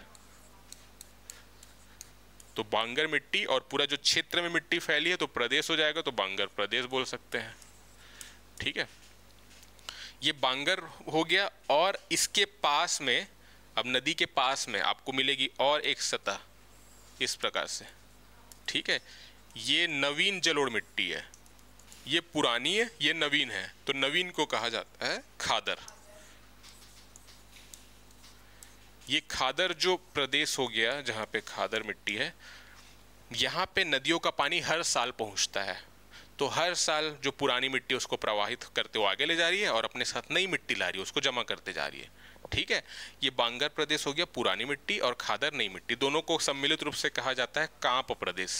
Speaker 1: तो बांगर मिट्टी, और पूरा जो क्षेत्र में मिट्टी फैली है तो प्रदेश हो जाएगा, तो बांगर प्रदेश बोल सकते हैं, ठीक है। ये बांगर हो गया। और इसके पास में, अब नदी के पास में आपको मिलेगी और एक सतह इस प्रकार से, ठीक है। ये नवीन जलोढ़ मिट्टी है, ये पुरानी है, ये नवीन है, तो नवीन को कहा जाता है खादर। ये खादर जो प्रदेश हो गया, जहाँ पे खादर मिट्टी है, यहाँ पे नदियों का पानी हर साल पहुँचता है। तो हर साल जो पुरानी मिट्टी उसको प्रवाहित करते हुए आगे ले जा रही है और अपने साथ नई मिट्टी ला रही है, उसको जमा करते जा रही है। ठीक है, ये बांगर प्रदेश हो गया पुरानी मिट्टी, और खादर नई मिट्टी, दोनों को सम्मिलित रूप से कहा जाता है कांप प्रदेश।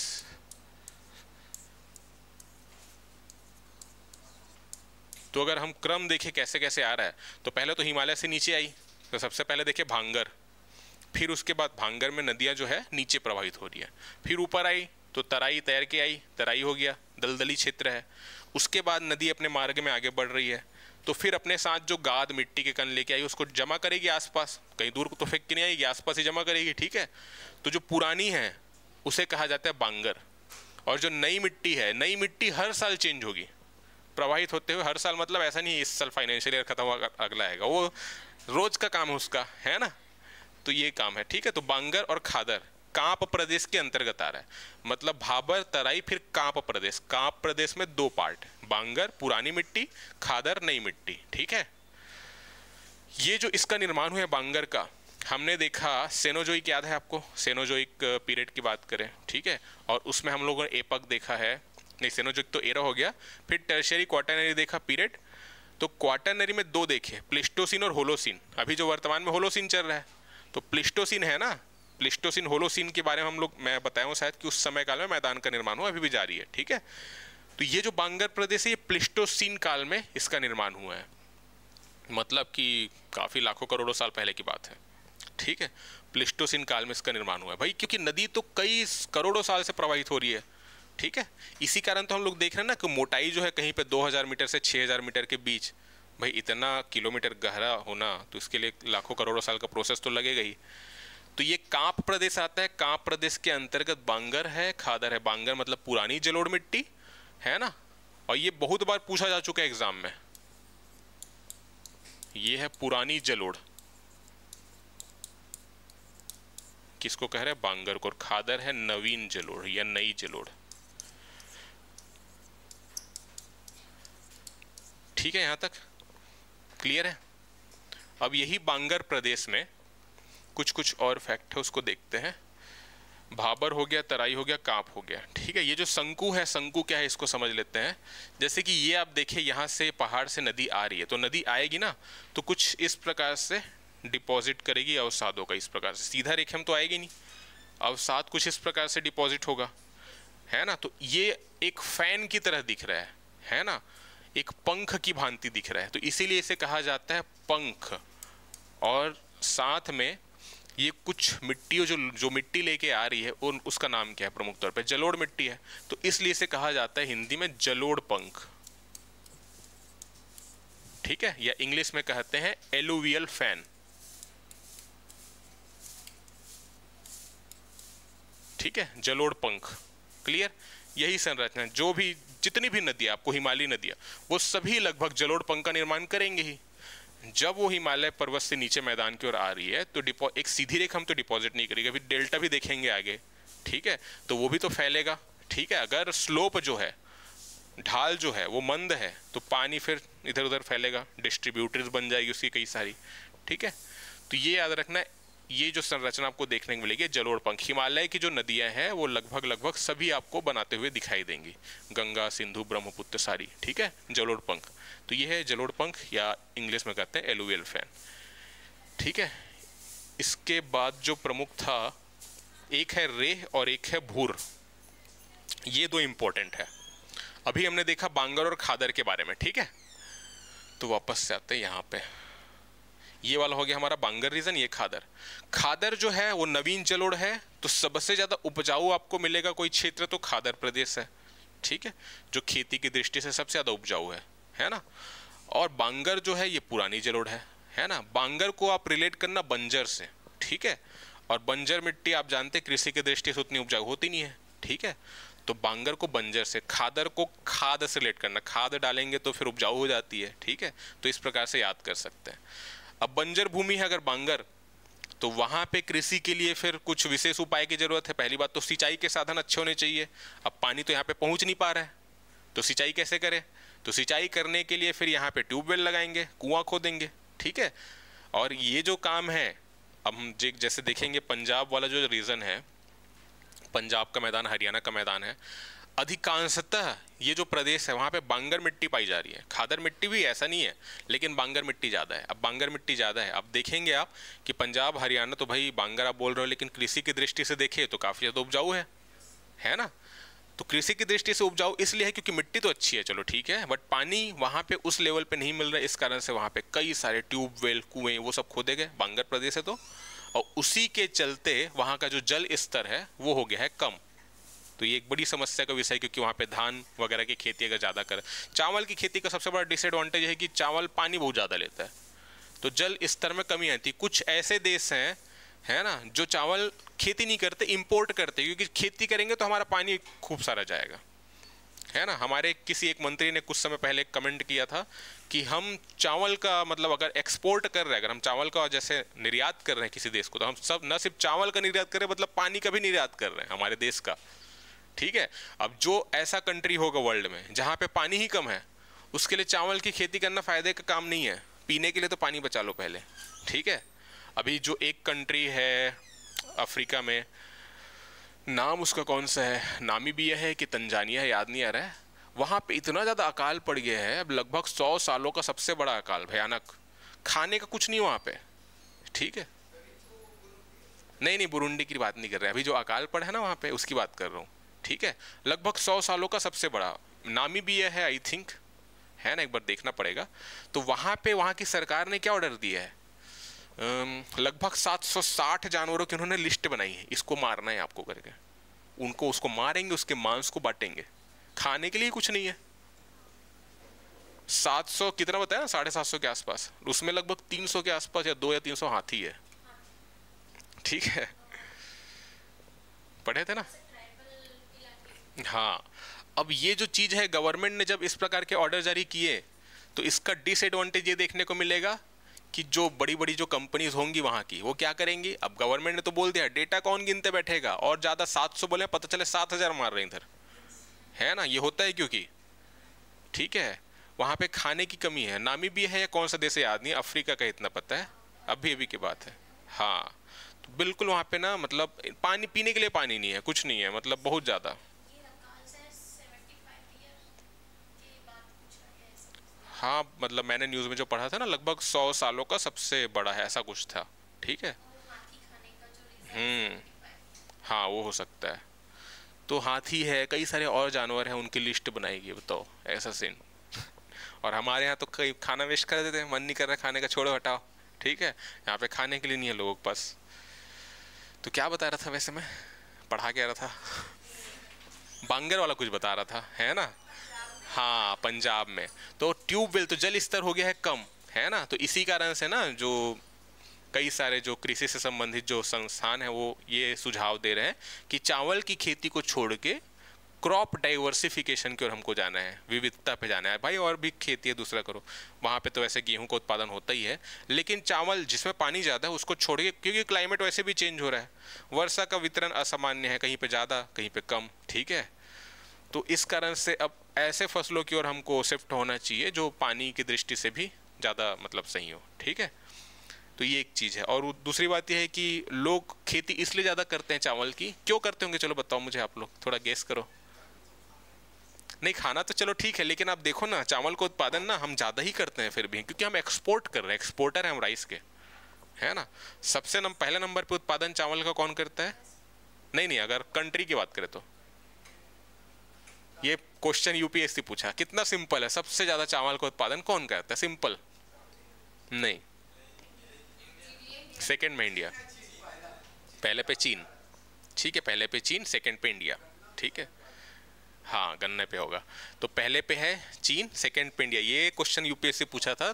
Speaker 1: तो अगर हम क्रम देखें कैसे कैसे आ रहा है, तो पहले तो हिमालय से नीचे आई, तो सबसे पहले देखिए भांगर, फिर उसके बाद भांगर में नदियां जो है नीचे प्रवाहित हो रही है, फिर ऊपर आई तो तराई तैर के आई, तराई हो गया दलदली क्षेत्र है। उसके बाद नदी अपने मार्ग में आगे बढ़ रही है, तो फिर अपने साथ जो गाद मिट्टी के कण लेके आई उसको जमा करेगी आसपास, कहीं दूर तो फेंक के नहीं आएगी, आसपास ही जमा करेगी। ठीक है, तो जो पुरानी है उसे कहा जाता है बांगर, और जो नई मिट्टी है, नई मिट्टी हर साल चेंज होगी प्रवाहित होते हुए, हर साल मतलब ऐसा नहीं इस साल फाइनेंशियल ईयर खत्म हुआ अगला आएगा, वो रोज का काम है उसका, है ना। तो ये काम है। ठीक है, तो बांगर और खादर कांप प्रदेश के अंतर्गत आ रहा है, मतलब भाबर तराई फिर कांप प्रदेश। कांप प्रदेश में दो पार्ट, बांगर पुरानी मिट्टी, खादर नई मिट्टी। ठीक है, ये जो इसका निर्माण हुआ है बांगर का, हमने देखा सेनोजोइक, याद है आपको, सेनोजोइक पीरियड की बात करें। ठीक है, और उसमें हम लोगों ने एपक देखा है, नहीं सेनोजोइक तो एरा हो गया, फिर टर्शियरी क्वाटरनरी देखा पीरियड। तो क्वाटरनरी में दो देखे, प्लिस्टोसिन और होलोसिन। अभी जो वर्तमान में होलोसिन चल रहा है, तो प्लिस्टोसिन है ना, प्लिस्टोसिन होलोसिन के बारे में हम लोग, मैं बताया हूँ शायद कि उस समय काल में मैदान का निर्माण हुआ, अभी भी जारी है। ठीक है, तो ये जो बांगर प्रदेश है ये प्लिस्टोसिन काल में इसका निर्माण हुआ है, मतलब कि काफ़ी लाखों करोड़ों साल पहले की बात है। ठीक है, प्लिस्टोसिन काल में इसका निर्माण हुआ है भाई, क्योंकि नदी तो कई करोड़ों साल से प्रवाहित हो रही है। ठीक है, इसी कारण तो हम लोग देख रहे हैं ना कि मोटाई जो है कहीं पे 2000 मीटर से 6000 मीटर के बीच, भाई इतना किलोमीटर गहरा होना, तो इसके लिए लाखों करोड़ों साल का प्रोसेस तो लगेगा ही। तो ये कांप प्रदेश आता है, कांप प्रदेश के अंतर्गत बांगर है, खादर है। बांगर मतलब पुरानी जलोढ़ मिट्टी, है ना, और ये बहुत बार पूछा जा चुका है एग्जाम में, ये है पुरानी जलोढ़, किसको कह रहे हैं, बांगर को, और खादर है नवीन जलोढ़ या नई जलोढ़। ठीक है, यहां तक क्लियर है। अब यही बांगर प्रदेश में कुछ कुछ और फैक्ट है, उसको देखते हैं। भाबर हो गया, तराई हो गया, कांप हो गया। ठीक है, ये जो शंकु है, शंकु क्या है इसको समझ लेते हैं। जैसे कि ये आप देखिए, यहाँ से पहाड़ से नदी आ रही है, तो नदी आएगी ना, तो कुछ इस प्रकार से डिपॉजिट करेगी अवसादों का, इस प्रकार से, सीधा रेखा में तो आएगी नहीं, अवसाद कुछ इस प्रकार से डिपॉजिट होगा, है ना। तो ये एक फैन की तरह दिख रहा है ना, एक पंख की भांति दिख रहा है, तो इसीलिए इसे कहा जाता है पंख। और साथ में ये कुछ मिट्टी जो मिट्टी लेके आ रही है, उसका नाम क्या है, प्रमुख तौर पे जलोढ़ मिट्टी है, तो इसलिए इसे कहा जाता है हिंदी में जलोढ़ पंख। ठीक है, या इंग्लिश में कहते हैं एलुवियल फैन। ठीक है, जलोढ़ पंख, क्लियर। यही संरचना है, जो भी जितनी भी नदियां आपको, हिमालयी नदियां, वो सभी लगभग जलोढ़ पंख का निर्माण करेंगे ही। जब वो हिमालय पर्वत से नीचे मैदान की ओर आ रही है, तो एक सीधी रेखा हम तो डिपॉजिट नहीं करेगी, अभी डेल्टा भी देखेंगे आगे। ठीक है, तो वो भी तो फैलेगा। ठीक है, अगर स्लोप जो है, ढाल जो है वो मंद है, तो पानी फिर इधर उधर फैलेगा, डिस्ट्रीब्यूटर्स बन जाएगी उसकी कई सारी। ठीक है, तो ये याद रखना, ये जो संरचना आपको देखने को मिलेगी जलोढ़ पंख, हिमालय की जो नदियां हैं वो लगभग सभी आपको बनाते हुए दिखाई देंगी, गंगा, सिंधु, ब्रह्मपुत्र सारी। ठीक है, जलोढ़ पंख, तो ये है जलोढ़ पंख, या इंग्लिश में कहते हैं एलुवियल फैन। ठीक है, इसके बाद जो प्रमुख था, एक है रेह और एक है भूर, ये दो इंपॉर्टेंट है। अभी हमने देखा बांगर और खादर के बारे में। ठीक है, तो वापस से आते हैं यहाँ पे, ये वाला हो गया हमारा बांगर रीजन, ये खादर। खादर जो है वो नवीन जलोढ़ है, तो सबसे ज्यादा उपजाऊ आपको मिलेगा कोई क्षेत्र तो खादर प्रदेश है। ठीक है, जो खेती की दृष्टि से सबसे ज्यादा उपजाऊ है ना। और बांगर जो है ये पुरानी जलोढ़ है ना। बांगर को आप रिलेट करना बंजर से। ठीक है, और बंजर मिट्टी आप जानते कृषि की दृष्टि से उतनी उपजाऊ होती नहीं है। ठीक है, तो बांगर को बंजर से, खादर को खाद से रिलेट करना, खाद डालेंगे तो फिर उपजाऊ हो जाती है। ठीक है, तो इस प्रकार से याद कर सकते हैं। अब बंजर भूमि है अगर बांगर, तो वहां पे कृषि के लिए फिर कुछ विशेष उपाय की जरूरत है। पहली बात तो सिंचाई के साधन अच्छे होने चाहिए। अब पानी तो यहाँ पे पहुंच नहीं पा रहा है, तो सिंचाई कैसे करें, तो सिंचाई करने के लिए फिर यहाँ पे ट्यूबवेल लगाएंगे, कुआं खोदेंगे। ठीक है, और ये जो काम है अब हम जैसे देखेंगे पंजाब वाला जो रीजन है, पंजाब का मैदान, हरियाणा का मैदान है, अधिकांशतः ये जो प्रदेश है वहाँ पे बांगर मिट्टी पाई जा रही है। खादर मिट्टी भी ऐसा नहीं है, लेकिन बांगर मिट्टी ज़्यादा है। अब बांगर मिट्टी ज़्यादा है, अब देखेंगे आप कि पंजाब हरियाणा तो भाई बांगर आप बोल रहे हो, लेकिन कृषि की दृष्टि से देखें तो काफ़ी ज़्यादा उपजाऊ है ना। तो कृषि की दृष्टि से उपजाऊ इसलिए है क्योंकि मिट्टी तो अच्छी है, चलो ठीक है, बट पानी वहाँ पे उस लेवल पे नहीं मिल रहा है। इस कारण से वहाँ पे कई सारे ट्यूबवेल, कुएं, वो सब खोदे गए, बांगर प्रदेश है तो, और उसी के चलते वहाँ का जो जल स्तर है वो हो गया है कम। तो ये एक बड़ी समस्या का विषय है, क्योंकि वहाँ पे धान वगैरह की खेती अगर ज़्यादा करें, चावल की खेती का सबसे बड़ा डिसएडवांटेज है कि चावल पानी बहुत ज़्यादा लेता है, तो जल स्तर में कमी आती। कुछ ऐसे देश हैं, है ना, जो चावल खेती नहीं करते, इंपोर्ट करते, क्योंकि खेती करेंगे तो हमारा पानी खूब सारा जाएगा, है ना। हमारे किसी एक मंत्री ने कुछ समय पहले कमेंट किया था कि हम चावल का मतलब अगर एक्सपोर्ट कर रहे हैं, अगर हम चावल का जैसे निर्यात कर रहे हैं किसी देश को, तो हम सब न सिर्फ चावल का निर्यात कर रहे हैं, मतलब पानी का भी निर्यात कर रहे हैं हमारे देश का, ठीक है। अब जो ऐसा कंट्री होगा वर्ल्ड में जहाँ पे पानी ही कम है, उसके लिए चावल की खेती करना फायदे का काम नहीं है। पीने के लिए तो पानी बचा लो पहले, ठीक है। अभी जो एक कंट्री है अफ्रीका में, नाम उसका कौन सा है, नामीबिया है कि तंजानिया है, याद नहीं आ रहा है, वहाँ पे इतना ज़्यादा अकाल पड़ गया है, अब लगभग 100 सालों का सबसे बड़ा अकाल, भयानक। खाने का कुछ नहीं वहाँ पे, ठीक है। नहीं, बुरुंडी की बात नहीं कर रहे, अभी जो अकाल पड़ा है ना वहाँ पे, उसकी बात कर रहा हूँ, ठीक है। लगभग 100 सालों का सबसे बड़ा नामीबिया है, आई थिंक, है ना, एक बार देखना पड़ेगा। तो वहाँ पे वहाँ की सरकार ने क्या ऑर्डर दिया है, लगभग 760 जानवरों की उन्होंने लिस्ट बनाई है, इसको मारना है आपको करके। उनको उसको मारेंगे, उसके मांस को बांटेंगे, खाने के लिए कुछ नहीं है। 700 कितना बताया ना, 750 के आसपास, उसमें लगभग 300 के आसपास या 200 या 300 हाथी है, ठीक है, पढ़े थे ना। हाँ, अब ये जो चीज है, गवर्नमेंट ने जब इस प्रकार के ऑर्डर जारी किए, तो इसका डिसएडवांटेज ये देखने को मिलेगा कि जो बड़ी बड़ी जो कंपनीज होंगी वहाँ की, वो क्या करेंगी। अब गवर्नमेंट ने तो बोल दिया, डेटा कौन गिनते बैठेगा, और ज़्यादा 700 बोले, पता चले 7000 मार रहे हैं इधर, है ना। ये होता है क्योंकि, ठीक है, वहाँ पे खाने की कमी है। नामीबिया है या कौन सा देश है याद नहीं, अफ्रीका का इतना पता है, अभी की बात है। हाँ, तो बिल्कुल वहाँ पे ना, मतलब पानी पीने के लिए पानी नहीं है, कुछ नहीं है, मतलब बहुत ज़्यादा। हाँ, मतलब मैंने न्यूज़ में जो पढ़ा था ना, लगभग 100 सालों का सबसे बड़ा है, ऐसा कुछ था, ठीक है। हम्म, हाँ, वो हो सकता है। तो हाथी है, कई सारे और जानवर हैं, उनकी लिस्ट बनाएगी, बताओ, ऐसा सीन। और हमारे यहाँ तो कई खाना वेस्ट कर देते हैं, मन नहीं कर रहा खाने का, छोड़ो हटाओ, ठीक है। यहाँ पे खाने के लिए नहीं है लोगों के पास। तो क्या बता रहा था वैसे मैं, पढ़ा क्या रहा था, बांगर वाला कुछ बता रहा था, है ना। हाँ, पंजाब में तो ट्यूबवेल, तो जल स्तर हो गया है कम, है ना। तो इसी कारण से ना, जो कई सारे जो कृषि से संबंधित जो संस्थान है, वो ये सुझाव दे रहे हैं कि चावल की खेती को छोड़ के क्रॉप डाइवर्सिफिकेशन की ओर हमको जाना है, विविधता पे जाना है भाई, और भी खेती है दूसरा करो। वहाँ पे तो वैसे गेहूं का उत्पादन होता ही है, लेकिन चावल जिसमें पानी ज़्यादा है उसको छोड़ के, क्योंकि क्लाइमेट वैसे भी चेंज हो रहा है, वर्षा का वितरण असामान्य है, कहीं पे ज़्यादा कहीं पे कम, ठीक है। तो इस कारण से अब ऐसे फसलों की ओर हमको शिफ्ट होना चाहिए जो पानी की दृष्टि से भी ज़्यादा मतलब सही हो, ठीक है। तो ये एक चीज़ है। और दूसरी बात यह है कि लोग खेती इसलिए ज़्यादा करते हैं चावल की, क्यों करते होंगे, चलो बताओ मुझे, आप लोग थोड़ा गेस करो। नहीं, खाना तो चलो ठीक है, लेकिन आप देखो ना, चावल का उत्पादन ना हम ज़्यादा ही करते हैं फिर भी, क्योंकि हम एक्सपोर्ट कर रहे हैं, एक्सपोर्टर हैं हम राइस के, है ना। सबसे पहले नंबर पे उत्पादन चावल का कौन करता है। नहीं, अगर कंट्री की बात करें तो, ये क्वेश्चन यूपीएससी पूछा, कितना सिंपल है, सबसे ज़्यादा चावल का उत्पादन कौन करता है, सिंपल। नहीं, सेकंड में इंडिया, पहले पे चीन, ठीक है, पहले पे चीन, सेकंड पे इंडिया, ठीक है। हाँ, गन्ने पे होगा, तो पहले पे है चीन, सेकंड पे इंडिया, ये क्वेश्चन यूपीएससी पूछा था।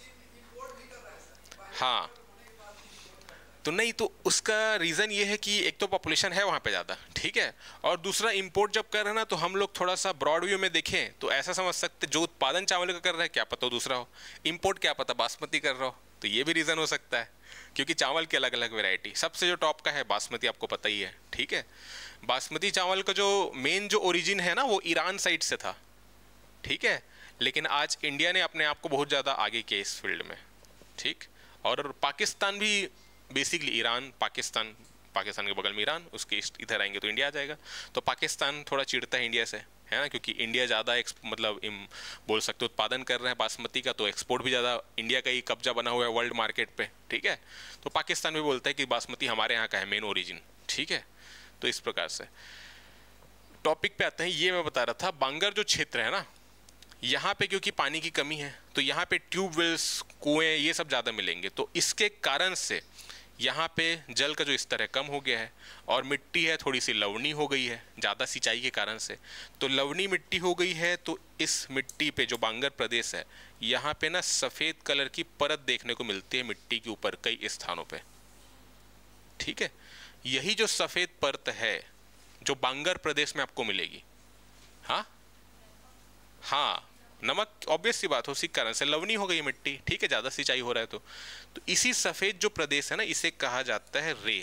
Speaker 1: हाँ, तो नहीं, तो उसका रीज़न ये है कि एक तो पॉपुलेशन है वहाँ पे ज़्यादा, ठीक है, और दूसरा इंपोर्ट जब कर रहे हैं ना, तो हम लोग थोड़ा सा ब्रॉड व्यू में देखें तो ऐसा समझ सकते, जो उत्पादन चावल का कर रहा है क्या पता वो दूसरा हो, इंपोर्ट क्या पता बासमती कर रहा हो, तो ये भी रीज़न हो सकता है। क्योंकि चावल की अलग अलग वेराइटी, सबसे जो टॉप का है बासमती, आपको पता ही है, ठीक है। बासमती चावल का जो मेन जो ओरिजिन है ना, वो ईरान साइड से था, ठीक है, लेकिन आज इंडिया ने अपने आप को बहुत ज़्यादा आगे किया इस फील्ड में, ठीक। और पाकिस्तान भी बेसिकली ईरान, पाकिस्तान, पाकिस्तान के बगल में ईरान, उसके इधर आएंगे तो इंडिया आ जाएगा। तो पाकिस्तान थोड़ा चिढ़ता है इंडिया से, है ना, क्योंकि इंडिया ज़्यादा मतलब बोल सकते हो उत्पादन कर रहा है बासमती का, तो एक्सपोर्ट भी ज़्यादा, इंडिया का ही कब्जा बना हुआ है वर्ल्ड मार्केट पे, ठीक है। तो पाकिस्तान भी बोलता है कि बासमती हमारे यहाँ का है मेन ओरिजिन, ठीक है। तो इस प्रकार से टॉपिक पे आते हैं। ये मैं बता रहा था बांगर जो क्षेत्र है ना, यहाँ पे क्योंकि पानी की कमी है तो यहाँ पे ट्यूबवेल्स, कुएं, ये सब ज़्यादा मिलेंगे। तो इसके कारण से यहाँ पे जल का जो स्तर है कम हो गया है, और मिट्टी है थोड़ी सी लवणी हो गई है ज़्यादा सिंचाई के कारण से। तो लवणी मिट्टी हो गई है, तो इस मिट्टी पे जो बांगर प्रदेश है, यहाँ पे ना सफ़ेद कलर की परत देखने को मिलती है मिट्टी के ऊपर कई स्थानों पे, ठीक है। यही जो सफ़ेद परत है जो बांगर प्रदेश में आपको मिलेगी, हाँ हाँ, नमक ऑब्वियस सी बात हो, उसी कारण से लवणी हो गई मिट्टी, ठीक है, ज़्यादा सिंचाई हो रहा है तो इसी सफ़ेद जो प्रदेश है ना, इसे कहा जाता है रे,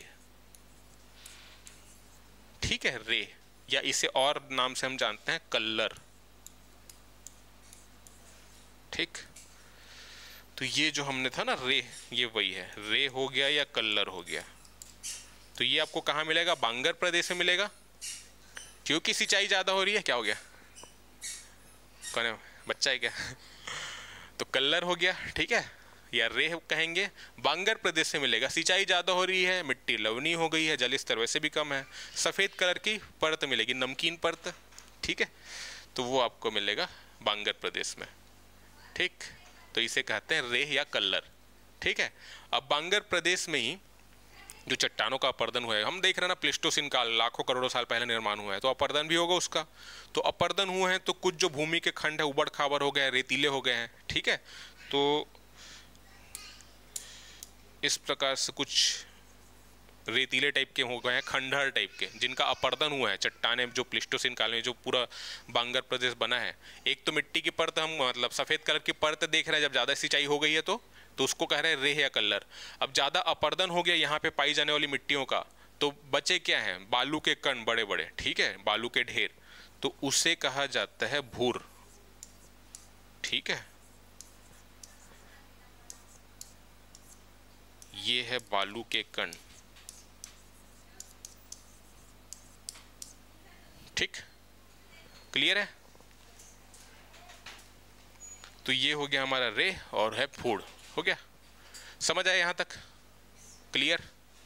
Speaker 1: ठीक है, रे, या इसे और नाम से हम जानते हैं कल्लर, ठीक। तो ये जो हमने था ना रे, ये वही है, रे हो गया या कल्लर हो गया। तो ये आपको कहाँ मिलेगा? बांगर प्रदेश में मिलेगा, क्योंकि सिंचाई ज़्यादा हो रही है। क्या हो गया? कौन है? बच्चा है क्या? तो कल्लर हो गया, ठीक है, या रे कहेंगे। बांगर प्रदेश से मिलेगा, सिंचाई ज़्यादा हो रही है, मिट्टी लवणी हो गई है, जल स्तर वैसे भी कम है, सफ़ेद कलर की परत मिलेगी, नमकीन परत, ठीक है। तो वो आपको मिलेगा बांगर प्रदेश में, ठीक। तो इसे कहते हैं रेह या कल्लर, ठीक है। अब बांगर प्रदेश में ही जो चट्टानों का अपर्दन हुआ है, हम देख रहे हैं ना, प्लेस्टोसिन काल, लाखों करोड़ों साल पहले निर्माण हुआ है, तो अपर्दन भी होगा उसका। तो अपर्दन हुए हैं तो कुछ जो भूमि के खंड है उबड़ खाबड़ हो गए, रेतीले हो गए हैं, ठीक है। तो इस प्रकार से कुछ रेतीले टाइप के हो गए हैं, खंडहर टाइप के, जिनका अपर्दन हुआ है, चट्टाने जो प्लेस्टोसिन काल में जो पूरा बांगर प्रदेश बना है। एक तो मिट्टी की परत, हम मतलब सफ़ेद कलर की परत देख रहे हैं, जब ज़्यादा सिंचाई हो गई है तो उसको कह रहे हैं रेह या कल्लर। अब ज़्यादा अपर्दन हो गया यहाँ पे पाई जाने वाली मिट्टियों का, तो बचे क्या हैं? बालू के कण बड़े बड़े, ठीक है, बालू के ढेर, तो उसे कहा जाता है भूर, ठीक है। ये है बालू के कण, ठीक, क्लियर है। तो ये हो गया हमारा रे और है फूड, हो गया, समझ आया यहाँ तक? क्लियर।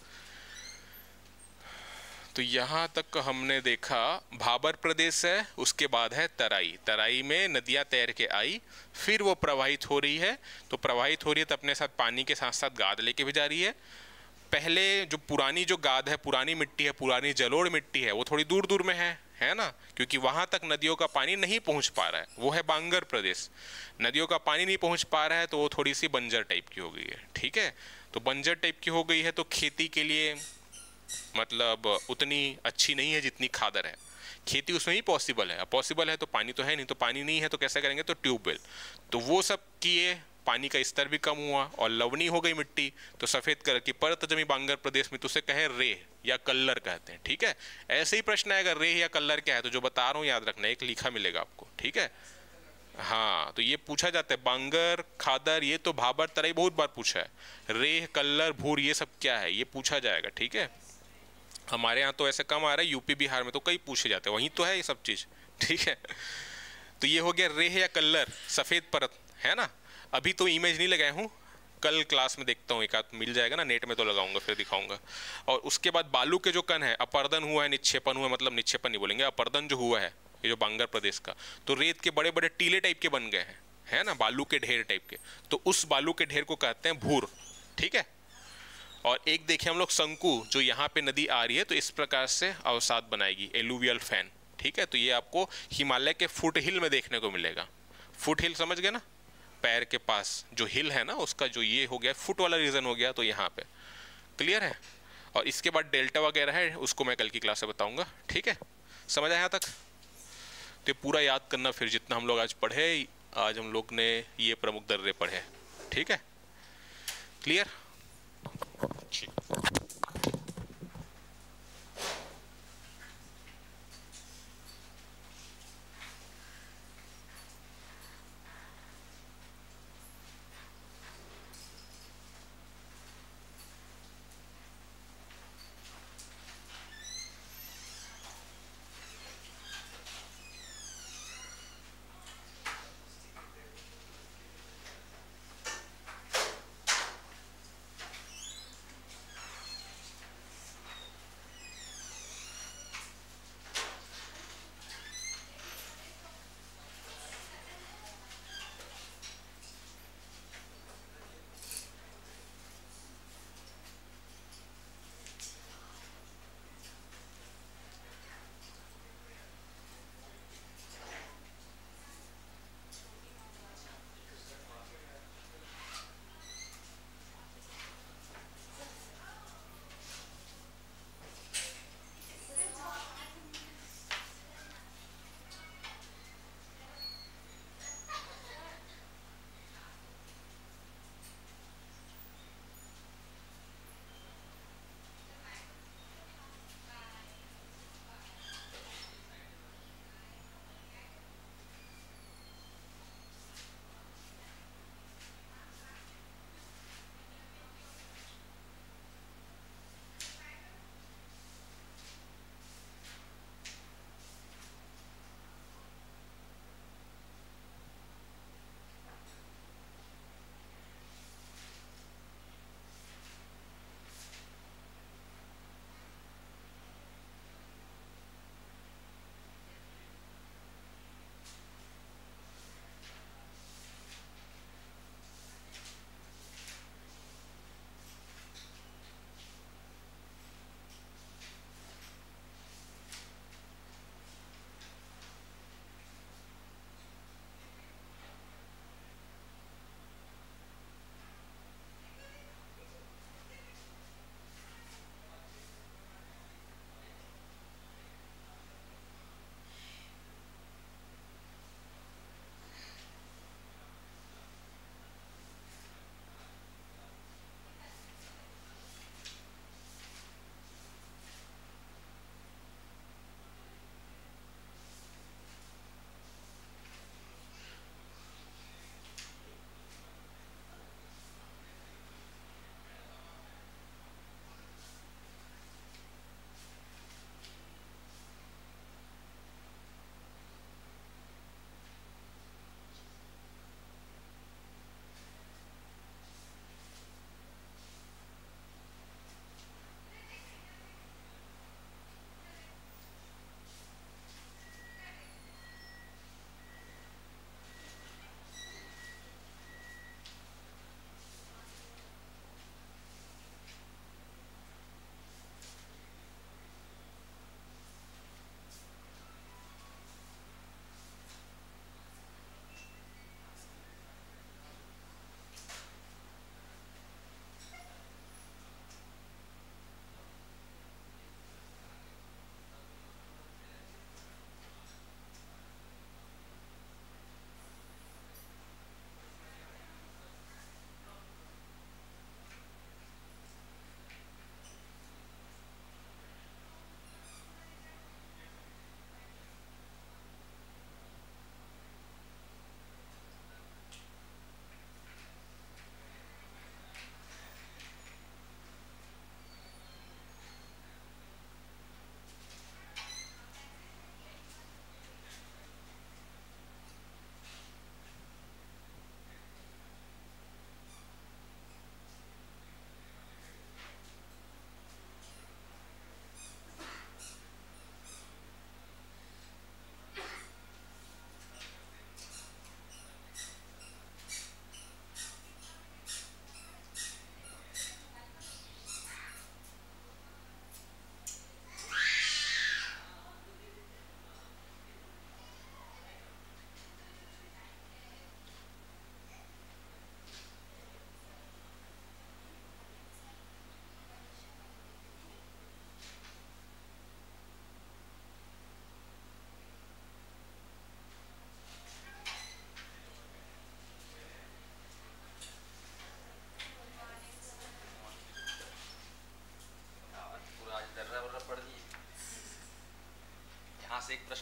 Speaker 1: तो यहाँ तक हमने देखा भाबर प्रदेश है, उसके बाद है तराई। तराई में नदियाँ तैर के आई, फिर वो प्रवाहित हो रही है, तो प्रवाहित हो रही है तो अपने साथ पानी के साथ साथ गाद लेके भी जा रही है। पहले जो पुरानी जो गाद है, पुरानी मिट्टी है, पुरानी जलोढ़ मिट्टी है, वो थोड़ी दूर दूर में है ना, क्योंकि वहाँ तक नदियों का पानी नहीं पहुँच पा रहा है, वो है बांगर प्रदेश। नदियों का पानी नहीं पहुँच पा रहा है तो वो थोड़ी सी बंजर टाइप की हो गई है, ठीक है। तो बंजर टाइप की हो गई है तो खेती के लिए मतलब उतनी अच्छी नहीं है जितनी खादर है। खेती उसमें ही पॉसिबल है, अब पॉसिबल है तो पानी तो है नहीं, तो पानी नहीं है तो कैसे करेंगे? तो ट्यूबवेल। तो वो सब किए, पानी का स्तर भी कम हुआ और लवणी हो गई मिट्टी, तो सफ़ेद कलर की परत जमी बांगर प्रदेश में, तो उसे कहे रेह या कल्लर कहते हैं, ठीक है। ऐसे ही प्रश्न आएगा रेह या कल्लर क्या है, तो जो बता रहा हूँ याद रखना, एक लिखा मिलेगा आपको, ठीक है। हाँ, तो ये पूछा जाता है, बांगर, खादर, ये तो भाबर तराई बहुत बार पूछा है। रेह, कल्लर, भूर, ये सब क्या है, ये पूछा जाएगा, ठीक है। हमारे यहाँ तो ऐसे कम आ रहा है, यूपी बिहार में तो कई पूछे जाते हैं, वहीं तो है ये सब चीज़, ठीक है। तो ये हो गया रेह या कल्लर, सफ़ेद परत, है ना। अभी तो इमेज नहीं लगाया हूँ, कल क्लास में देखता हूँ, एक आध मिल जाएगा ना नेट में तो लगाऊंगा, फिर दिखाऊंगा। और उसके बाद बालू के जो कण है, अपर्दन हुआ है, निक्षेपण हुआ है, मतलब निक्षेपण नहीं बोलेंगे, अपर्दन जो हुआ है ये जो बांगर प्रदेश का, तो रेत के बड़े बड़े टीले टाइप के बन गए हैं, है ना, बालू के ढेर टाइप के, तो उस बालू के ढेर को कहते हैं भूर, ठीक है। और एक देखिए हम लोग शंकु, जो यहाँ पे नदी आ रही है तो इस प्रकार से अवसाद बनाएगी, एलुवियल फैन, ठीक है। तो ये आपको हिमालय के फुट हिल में देखने को मिलेगा। फुट हिल समझ गए ना, पैर के पास जो हिल है ना, उसका जो ये हो गया फुट वाला रीजन हो गया, तो यहाँ पे क्लियर है। और इसके बाद डेल्टा वगैरह है, उसको मैं कल की क्लास में बताऊंगा, ठीक है। समझ आया यहाँ तक? तो ये पूरा याद करना फिर, जितना हम लोग आज पढ़े, आज हम लोग ने ये प्रमुख दर्रे पढ़े, ठीक है, क्लियर।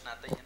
Speaker 2: प्रश्न आता ही है